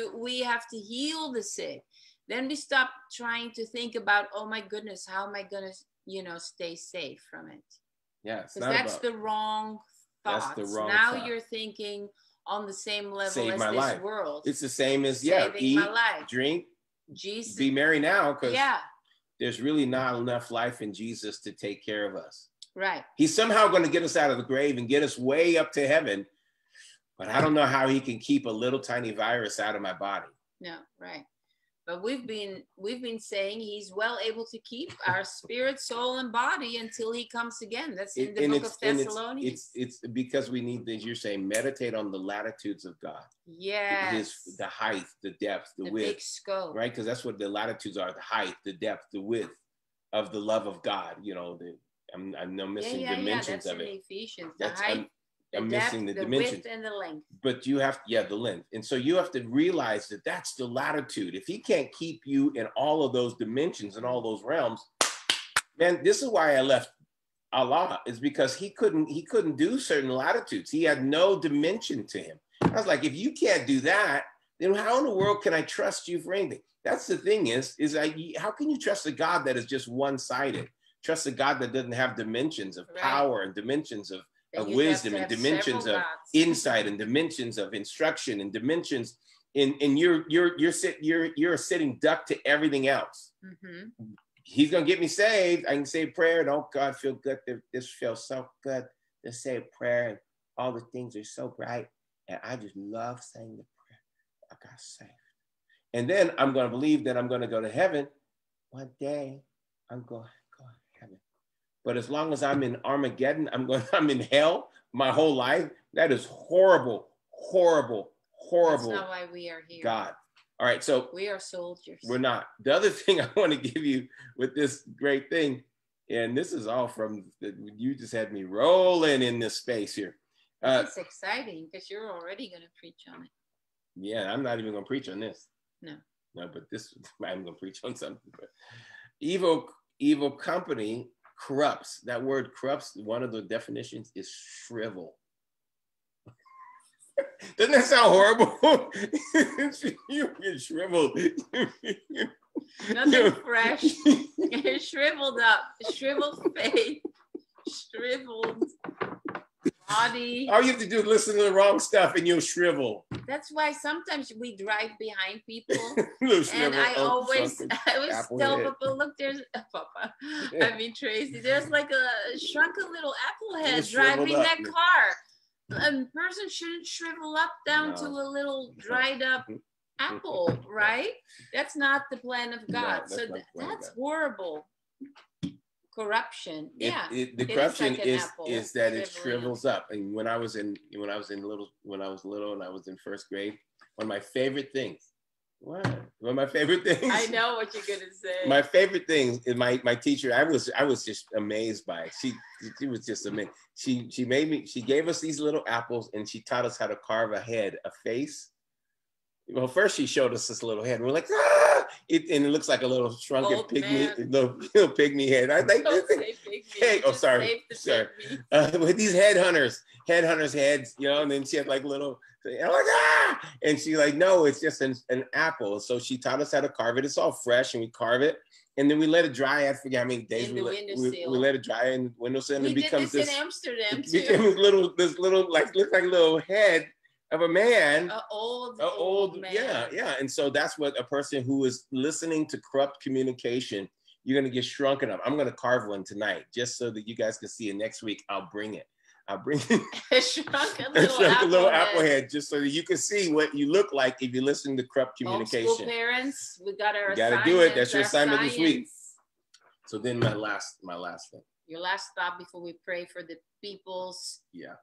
to heal the sick. Then we stop trying to think about, oh my goodness, how am I going to, stay safe from it? Yes. Because that's the wrong thoughts. That's the wrong thought. You're thinking on the same level as this world. It's the same as, eat, drink, Jesus. Be merry now, because there's really not enough life in Jesus to take care of us. Right. He's somehow going to get us out of the grave and get us way up to heaven. But I don't know how he can keep a little tiny virus out of my body. No, right. But we've been saying he's well able to keep our spirit, soul, and body until he comes again. That's in the book of Thessalonians. It's because we need, as you're saying, meditate on the latitudes of God. Yes. The height, the depth, the width. Big scope. Right? Because that's what the latitudes are: the height, the depth, the width of the love of God. I'm missing dimensions of it. In Ephesians. The height. I'm missing the dimension. Width and the length. But you have, the length. And so you have to realize that that's the latitude. If he can't keep you in all of those dimensions and all those realms, man, this is why I left Allah, is because he couldn't do certain latitudes. He had no dimension to him. I was like, if you can't do that, then how in the world can I trust you for anything? That's the thing how can you trust a God that is just one-sided? Trust a God that doesn't have dimensions of power and dimensions of wisdom and dimensions of insight and dimensions of instruction and dimensions and you're a sitting duck to everything else. Mm-hmm. He's gonna get me saved. I can say a prayer and oh God, feel good. This feels so good to say a prayer and all the things are so bright and I just love saying the prayer. I got saved, and then I'm gonna believe that I'm gonna go to heaven one day. I'm going. But as long as I'm in Armageddon, I'm in hell my whole life. That is horrible, horrible, horrible. That's not why we are here. God. All right, so we are soldiers. We're not. The other thing I want to give you with this great thing, and this is all you just had me rolling in this space here. It's exciting because you're already going to preach on it. Yeah, I'm not even going to preach on this. No. No, but this, I'm going to preach on something. But evil company corrupts. That word corrupts, one of the definitions is shrivel. Doesn't that sound horrible? You get shriveled. Nothing fresh. Shriveled up. Shriveled face. Shriveled body. All you have to do is listen to the wrong stuff and you'll shrivel. That's why sometimes we drive behind people. And I always tell Papa, look, there's Papa. Yeah. I mean Tracy, there's like a shrunken little apple head driving that car. A person shouldn't shrivel up down to a little dried up apple, right? That's not the plan of God. No, that's horrible. Corruption. The corruption is that it shrivels up. And when I was little and I was in first grade, one of my favorite things. What? One of my favorite things. I know what you're gonna say. My favorite thing is my teacher. I was just amazed by it. She was just amazing. She gave us these little apples and she taught us how to carve a face. Well, first she showed us this little head. And we're like, ah! And it looks like a little shrunken little pygmy head. I like this. Hey, sorry. With these headhunters heads, and then she had like little. And I'm like, ah! And she's like, no, it's just an apple. So she taught us how to carve it. It's all fresh, and we carve it, and then we let it dry. I forget how many days we let it dry in the windowsill. And it becomes this in Amsterdam too. This little like looks like a little head of a man, an old man. Yeah. And so that's what a person who is listening to corrupt communication, you're going to get shrunken up. I'm going to carve one tonight just so that you guys can see it. Next week, I'll bring it. A shrunken little apple head just so that you can see what you look like if you're listening to corrupt communication. Homeschool parents, we got our got to do it. That's your assignment this week. So then my last thing. Your last thought before we pray for the people's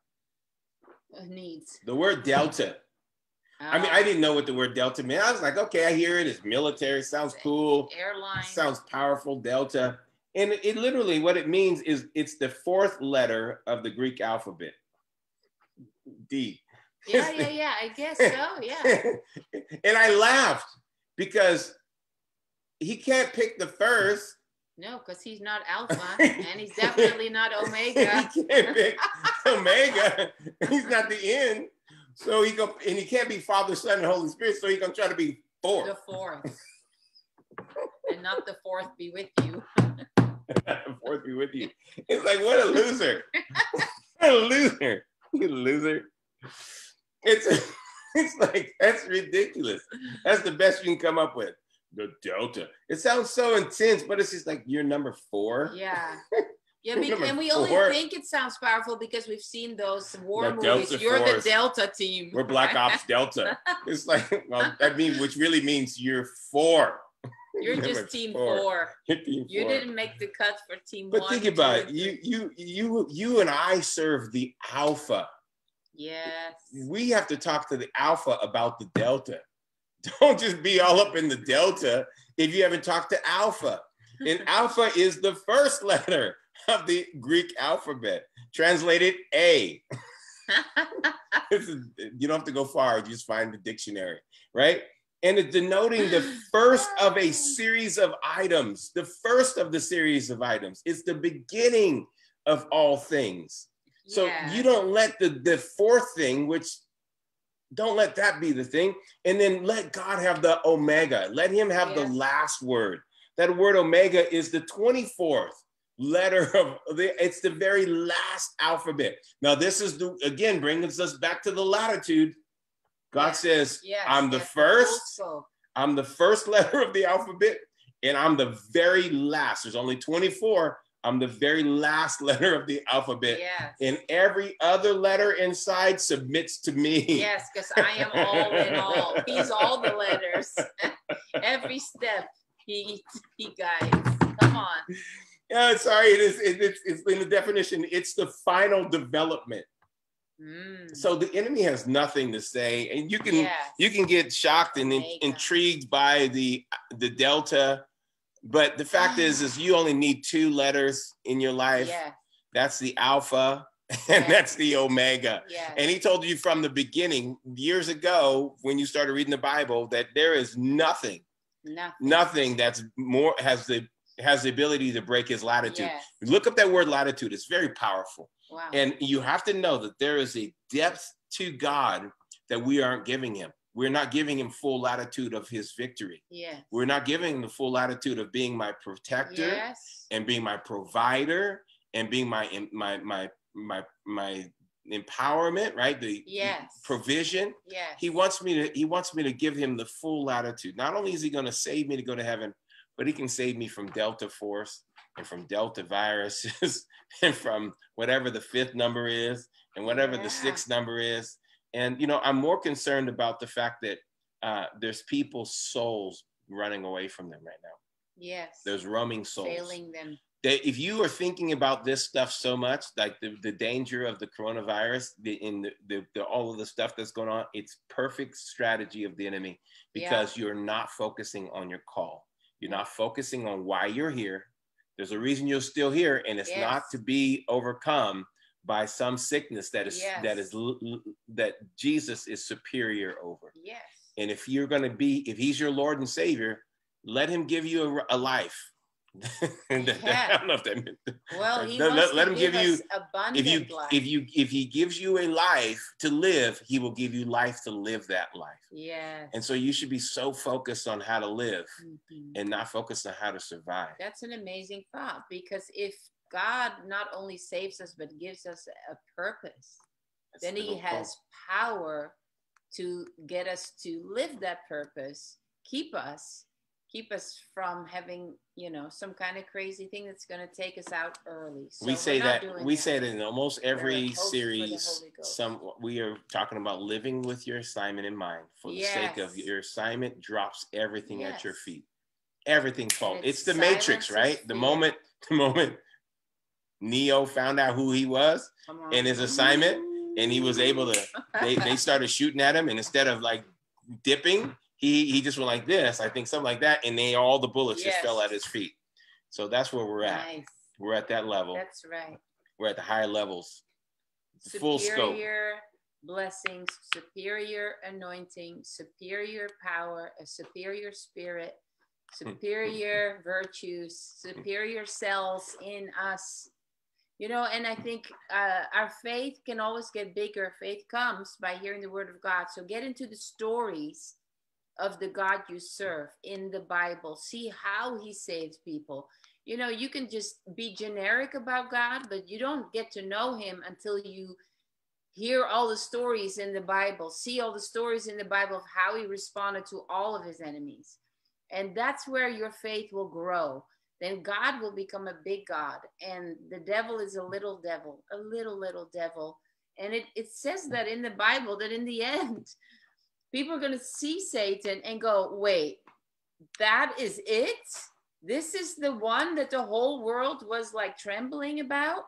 needs. The word Delta. I mean, I didn't know what the word Delta meant. I was like, okay, I hear it. It's military. Sounds cool. Airline. Sounds powerful. Delta. And it literally, what it means is it's the fourth letter of the Greek alphabet. D. Yeah. I guess so. Yeah. And I laughed because he can't pick the first. No, because he's not Alpha, and he's definitely not Omega. He can't pick Omega. He's not the end. So he can't be Father, Son, and Holy Spirit. So he's gonna try to be fourth. The fourth, and not the fourth be with you. The fourth be with you. It's like, what a loser! What a loser! You loser! It's like, that's ridiculous. That's the best you can come up with. The Delta. It sounds so intense, but it's just like, you're number 4. Yeah. And we only think it sounds powerful because we've seen those war movies. You're the Delta team. We're Black Ops Delta. It's like, well, which really means you're 4. You're just team 4. You didn't make the cut for team 1. But think about it. You and I serve the Alpha. Yes. We have to talk to the Alpha about the Delta. Don't just be all up in the Delta if you haven't talked to Alpha. And Alpha is the first letter of the Greek alphabet, translated A. You don't have to go far, you just find the dictionary, right? And it's denoting the first of a series of items, the first of the series of items. It's the beginning of all things. So you don't let the fourth thing, which don't let that be the thing. And then let God have the Omega. Let him have the last word. That word Omega is the 24th letter it's the very last alphabet. Now this is again, brings us back to the latitude. God says, I'm the first. I'm the first letter of the alphabet, and I'm the very last. There's only 24. I'm the very last letter of the alphabet. Yes. And every other letter inside submits to me. Yes, because I am all in all. He's all the letters. Every step he guides. Come on. Yeah, sorry, it's in the definition. It's the final development. So the enemy has nothing to say, and you can get shocked and intrigued by the Delta. But the fact is you only need 2 letters in your life. Yeah. That's the Alpha and that's the Omega. Yeah. And he told you from the beginning, years ago, when you started reading the Bible, that there is nothing nothing that's more has the ability to break his latitude. Yes. Look up that word latitude. It's very powerful. Wow. And you have to know that there is a depth to God that we aren't giving him. We're not giving him full latitude of his victory. Yes. We're not giving him the full latitude of being my protector, yes, and being my provider and being my empowerment, right? The yes, provision. Yes. He wants me to give him the full latitude. Not only is he going to save me to go to heaven, but he can save me from Delta Force and from Delta viruses and from whatever the 5th number is and whatever the 6th number is. And, I'm more concerned about the fact that there's people's souls running away from them right now. Yes. There's roaming souls. Failing them. If you are thinking about this stuff so much, like the danger of the coronavirus, all of the stuff that's going on, it's perfect strategy of the enemy, because you're not focusing on your call. You're not focusing on why you're here. There's a reason you're still here, and it's not to be overcome by some sickness that Jesus is superior over. Yes. And if he's your Lord and Savior, let him give you a life. I don't know if that meant. Well, he wants let him give you abundant life. If he gives you a life to live, he will give you life to live that life. Yes. And so you should be so focused on how to live, mm-hmm, and not focused on how to survive. That's an amazing thought, because if God not only saves us but gives us a purpose, then he has power to get us to live that purpose, keep us from having, some kind of crazy thing that's going to take us out early. So we say that in almost every series. We are talking about living with your assignment in mind. For the sake of your assignment drops everything at your feet. Everything falls. It's the Matrix, right? The moment Neo found out who he was and his assignment, and he was able to, they started shooting at him, and instead of like dipping, he just went like this, I think, something like that, and all the bullets just fell at his feet. So that's where we're at. Nice. We're at that level. That's right. We're at the higher levels. Full scope. Superior blessings, superior anointing, superior power, a superior spirit, superior virtues, superior cells in us. And I think our faith can always get bigger. Faith comes by hearing the word of God. So get into the stories of the God you serve in the Bible. See how he saves people. You can just be generic about God, but you don't get to know him until you hear all the stories in the Bible, see all the stories in the Bible of how he responded to all of his enemies. And that's where your faith will grow. Then God will become a big God, and the devil is a little devil. And it says that in the Bible, that in the end, people are going to see Satan and go, wait, that is it? This is the one that the whole world was like trembling about?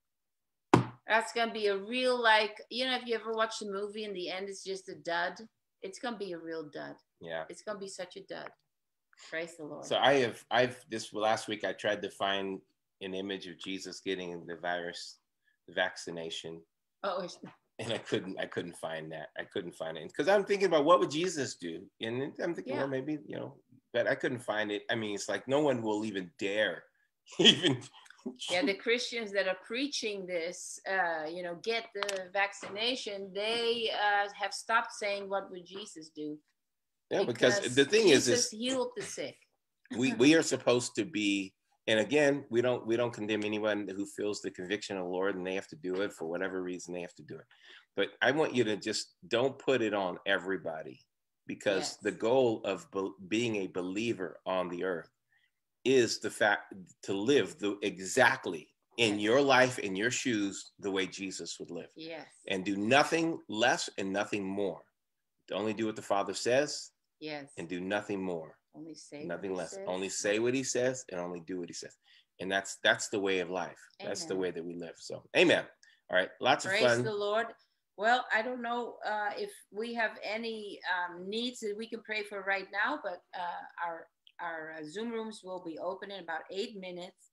That's going to be a real, like, if you ever watch the movie, in the end, it's just a dud. It's going to be a real dud. Yeah. It's going to be such a dud. Praise the Lord. So this last week, I tried to find an image of Jesus getting the vaccination. Oh, and I couldn't find that. I couldn't find it, because I'm thinking about what would Jesus do, and I'm thinking, well, maybe, but I couldn't find it. I mean, it's like no one will even dare even. Yeah, the Christians that are preaching this, get the vaccination, they have stopped saying, what would Jesus do? Yeah, because the thing Jesus healed the sick. we are supposed to be, and again, we don't condemn anyone who feels the conviction of the Lord and they have to do it for whatever reason they have to do it. But I want you to just don't put it on everybody, because the goal of being a believer on the earth is the fact to live exactly in your life, in your shoes, the way Jesus would live. Yes. And do nothing less and nothing more. Only do what the Father says. Yes. And do nothing more. Only say nothing less. Only say what he says and only do what he says. And that's the way of life. Amen. That's the way that we live. So, amen. All right. Lots of fun. Praise the Lord. Well, I don't know if we have any needs that we can pray for right now, but our Zoom rooms will be open in about 8 minutes.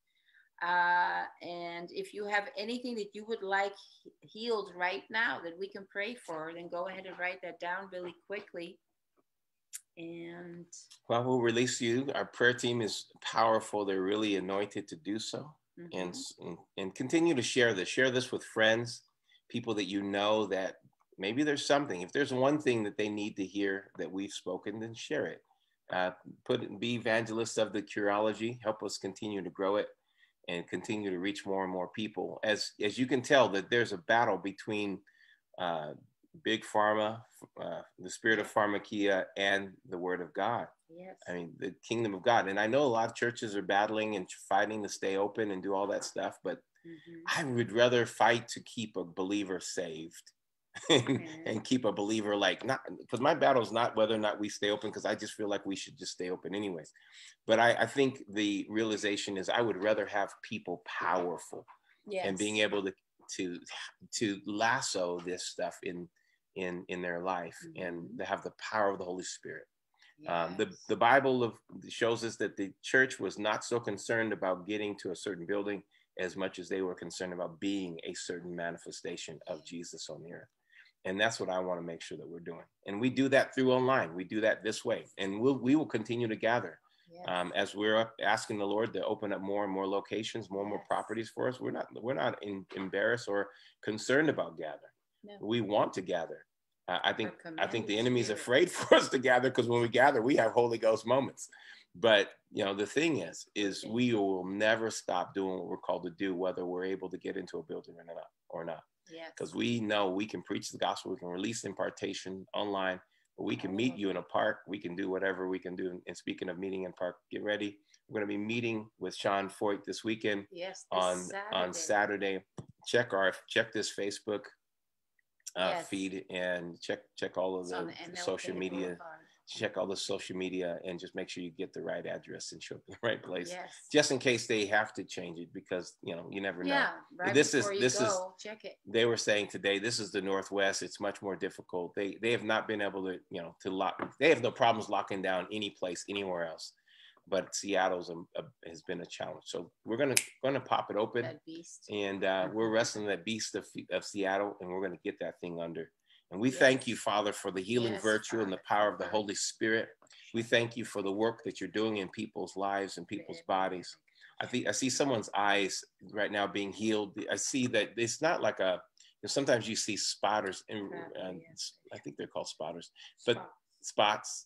And if you have anything that you would like healed right now that we can pray for, then go ahead and write that down really quickly. And well, we'll release you. Our prayer team is powerful. They're really anointed to do so. And continue to share this. Share this with friends, people that you know that maybe there's something. If there's one thing that they need to hear that we've spoken, then share it. Be evangelists of the Cureology. Help us continue to grow it and continue to reach more and more people. As you can tell, that there's a battle between big pharma, the spirit of pharmakia, and the word of God. Yes. I mean, the kingdom of God. And I know a lot of churches are battling and fighting to stay open and do all that stuff, but I would rather fight to keep a believer saved and keep a believer not, because my battle is not whether or not we stay open, because I just feel like we should just stay open anyways. But I think the realization is I would rather have people powerful and being able to lasso this stuff in their life and to have the power of the Holy Spirit. Yes. The Bible shows us that the church was not so concerned about getting to a certain building as much as they were concerned about being a certain manifestation of Jesus on the earth. And that's what I want to make sure that we're doing. And we do that through online. We do that this way. And we will continue to gather. Yes. As we're asking the Lord to open up more and more locations, more and more properties for us. We're not embarrassed or concerned about gathering. No. We want to gather. I think the enemy's afraid for us to gather, because when we gather, we have Holy Ghost moments. But the thing is we will never stop doing what we're called to do, whether we're able to get into a building or not. Because we know we can preach the gospel, we can release impartation online, but we can meet you in a park, we can do whatever we can do. And speaking of meeting in park, get ready. We're going to be meeting with Sean Foyt this weekend. Yes, on Saturday. Check this Facebook feed and check all of the social media. Check all the social media and just make sure you get the right address and show up in the right place. Yes. Just in case they have to change it, because you never know. Yeah, right. This is check it. They were saying today, this is the Northwest. It's much more difficult. They have not been able to to lock. They have no problems locking down any place anywhere else, but Seattle's has been a challenge. So we're gonna pop it open. That beast. And we're wrestling that beast of Seattle, and we're gonna get that thing under. And we thank you, Father, for the healing virtue and the power of the Holy Spirit. We thank you for the work that you're doing in people's lives and people's bodies. I see someone's eyes right now being healed. I see that it's not like sometimes you see spotters, and I think they're called spotters, but spots,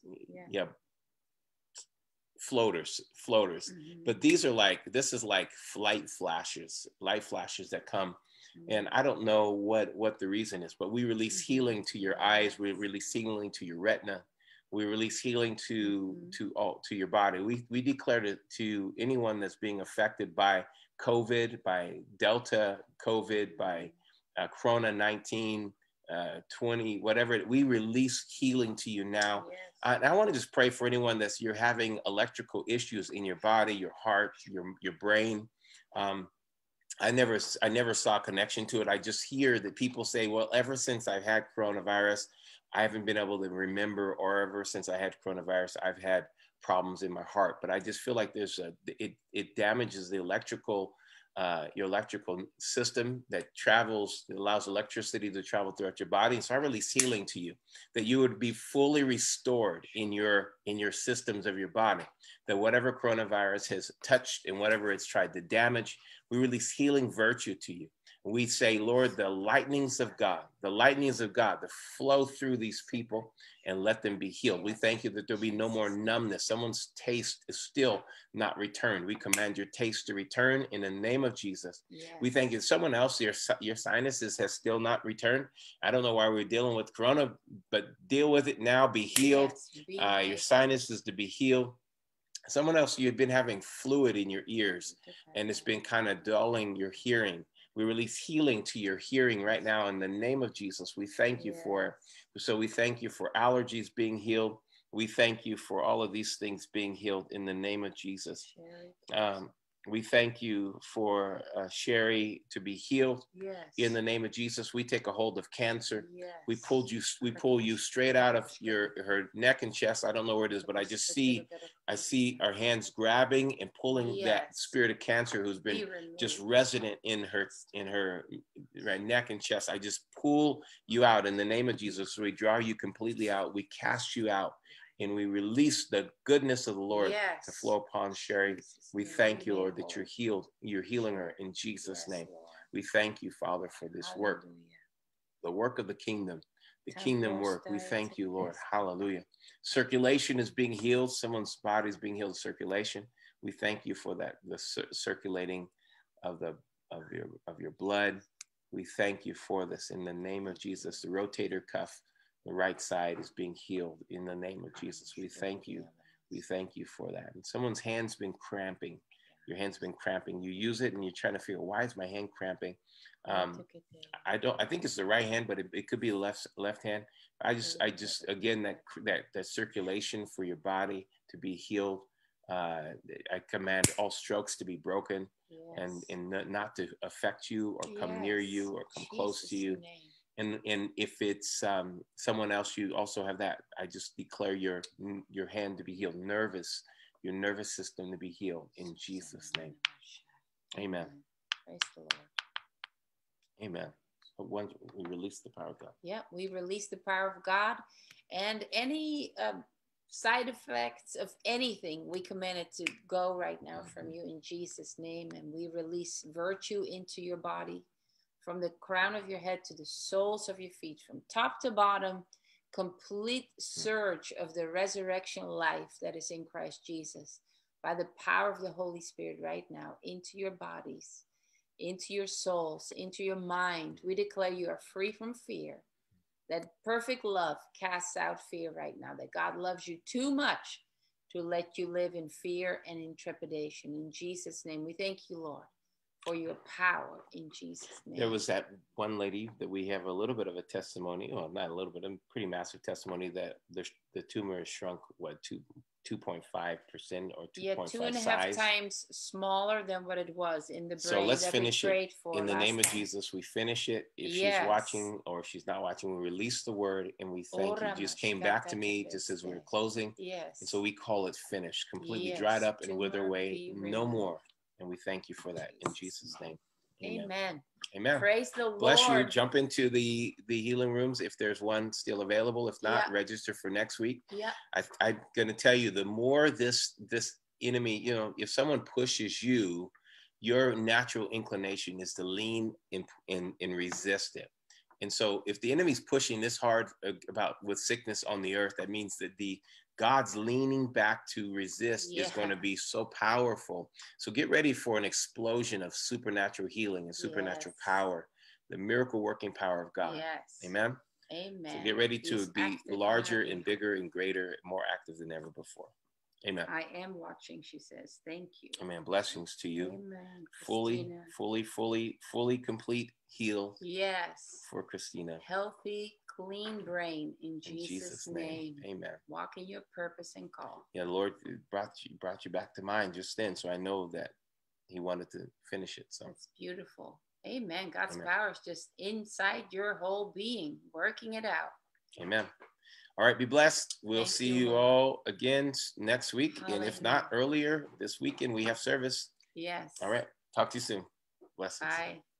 floaters. But this is like light flashes that come. And I don't know what the reason is, but we release healing to your eyes. We release healing to your retina. We release healing to your body. We declare to anyone that's being affected by COVID, by Delta COVID, by Corona 19, 20, whatever. We release healing to you now. Yes. I want to just pray for anyone you're having electrical issues in your body, your heart, your brain. I never saw a connection to it. I just hear that people say, well, ever since I've had coronavirus, I haven't been able to remember, or ever since I had coronavirus, I've had problems in my heart. But I just feel like it damages the your electrical system that allows electricity to travel throughout your body. And so I release healing to you, that you would be fully restored in your systems of your body, that whatever coronavirus has touched and whatever it's tried to damage, we release healing virtue to you. We say, Lord, the lightnings of God, to flow through these people and let them be healed. We thank you that there'll be no more numbness. Someone's taste is still not returned. We command your taste to return in the name of Jesus. Yes. We thank you. Someone else, your sinuses has still not returned. I don't know why we're dealing with corona, but deal with it now. Be healed. Yes, your sinuses to be healed. Someone else, you've been having fluid in your ears and it's been kind of dulling your hearing. We release healing to your hearing right now in the name of Jesus. We thank you for it. So we thank you for allergies being healed. We thank you for all of these things being healed in the name of Jesus. We thank you for Sherry to be healed in the name of Jesus. We take a hold of cancer. We pull you straight out of her neck and chest. I don't know where it is, but I see our hands grabbing and pulling that spirit of cancer who's been just resident in her right neck and chest. I just pull you out in the name of Jesus. So we draw you completely out. We cast you out And we release the goodness of the Lord to flow upon Sherry. We thank you, Lord, that you're healed. You're healing her in Jesus' name. We thank you, Father, for this work, the work of the kingdom work. We thank you, Lord. Hallelujah. Circulation is being healed. Someone's body is being healed. Circulation. We thank you for that, the circulating of your blood. We thank you for this in the name of Jesus. The rotator cuff, the right side, is being healed in the name of Jesus. We thank you. We thank you for that. And someone's hand's been cramping. Your hand's been cramping. You use it and you're trying to figure, why is my hand cramping? I think it's the right hand, but it could be the left hand. I just again, that circulation for your body to be healed. I command all strokes to be broken, and not to affect you or come near you or come close to you. And if it's someone else, you also have that. I just declare your hand to be healed, your nervous system to be healed in Jesus' name. Amen. Praise the Lord. Amen. When we release the power of God. Yeah, we release the power of God, and any side effects of anything, we command it to go right now from you in Jesus' name. And we release virtue into your body, from the crown of your head to the soles of your feet, from top to bottom, complete surge of the resurrection life that is in Christ Jesus, by the power of the Holy Spirit right now, into your bodies, into your souls, into your mind. We declare you are free from fear. That perfect love casts out fear right now. That God loves you too much to let you live in fear and in trepidation. In Jesus' name, we thank you, Lord, for your power in Jesus' name. There was that one lady that we have a little bit of a testimony, well, not a little bit, a pretty massive testimony, that the tumor has shrunk, 2.5% or 2.5 2.5 times smaller than what it was in the brain. So let's finish it in the name of Jesus. We finish it. If she's watching or if she's not watching, we release the word and we thank you. Just came back to me just as we were closing. Yes. And so we call it finished, completely dried up and wither away, no more. And we thank you for that in Jesus' name. Amen. Amen. Praise the Lord. Bless you. Jump into the healing rooms if there's one still available. If not, register for next week. Yeah. I'm going to tell you, the more this enemy, if someone pushes you, your natural inclination is to lean and resist it. And so if the enemy's pushing this hard with sickness on the earth, that means that God's leaning back to resist is going to be so powerful. So get ready for an explosion of supernatural healing and supernatural power, the miracle working power of God. Yes. Amen. Amen. So get ready to be larger and bigger and greater, more active than ever before. Amen. I am watching, she says. Thank you. Amen. Blessings to you. Amen. Fully complete heal. Yes. For Christina. Healthy, clean brain in Jesus' name. Amen. Walk in your purpose and call. Yeah, the Lord brought you back to mind just then. So I know that He wanted to finish it. So that's beautiful. Amen. God's power is just inside your whole being, working it out. Amen. All right, be blessed. We'll see you all again next week. Hallelujah. And if not earlier, this weekend we have service. Yes. All right. Talk to you soon. Blessings. Bye.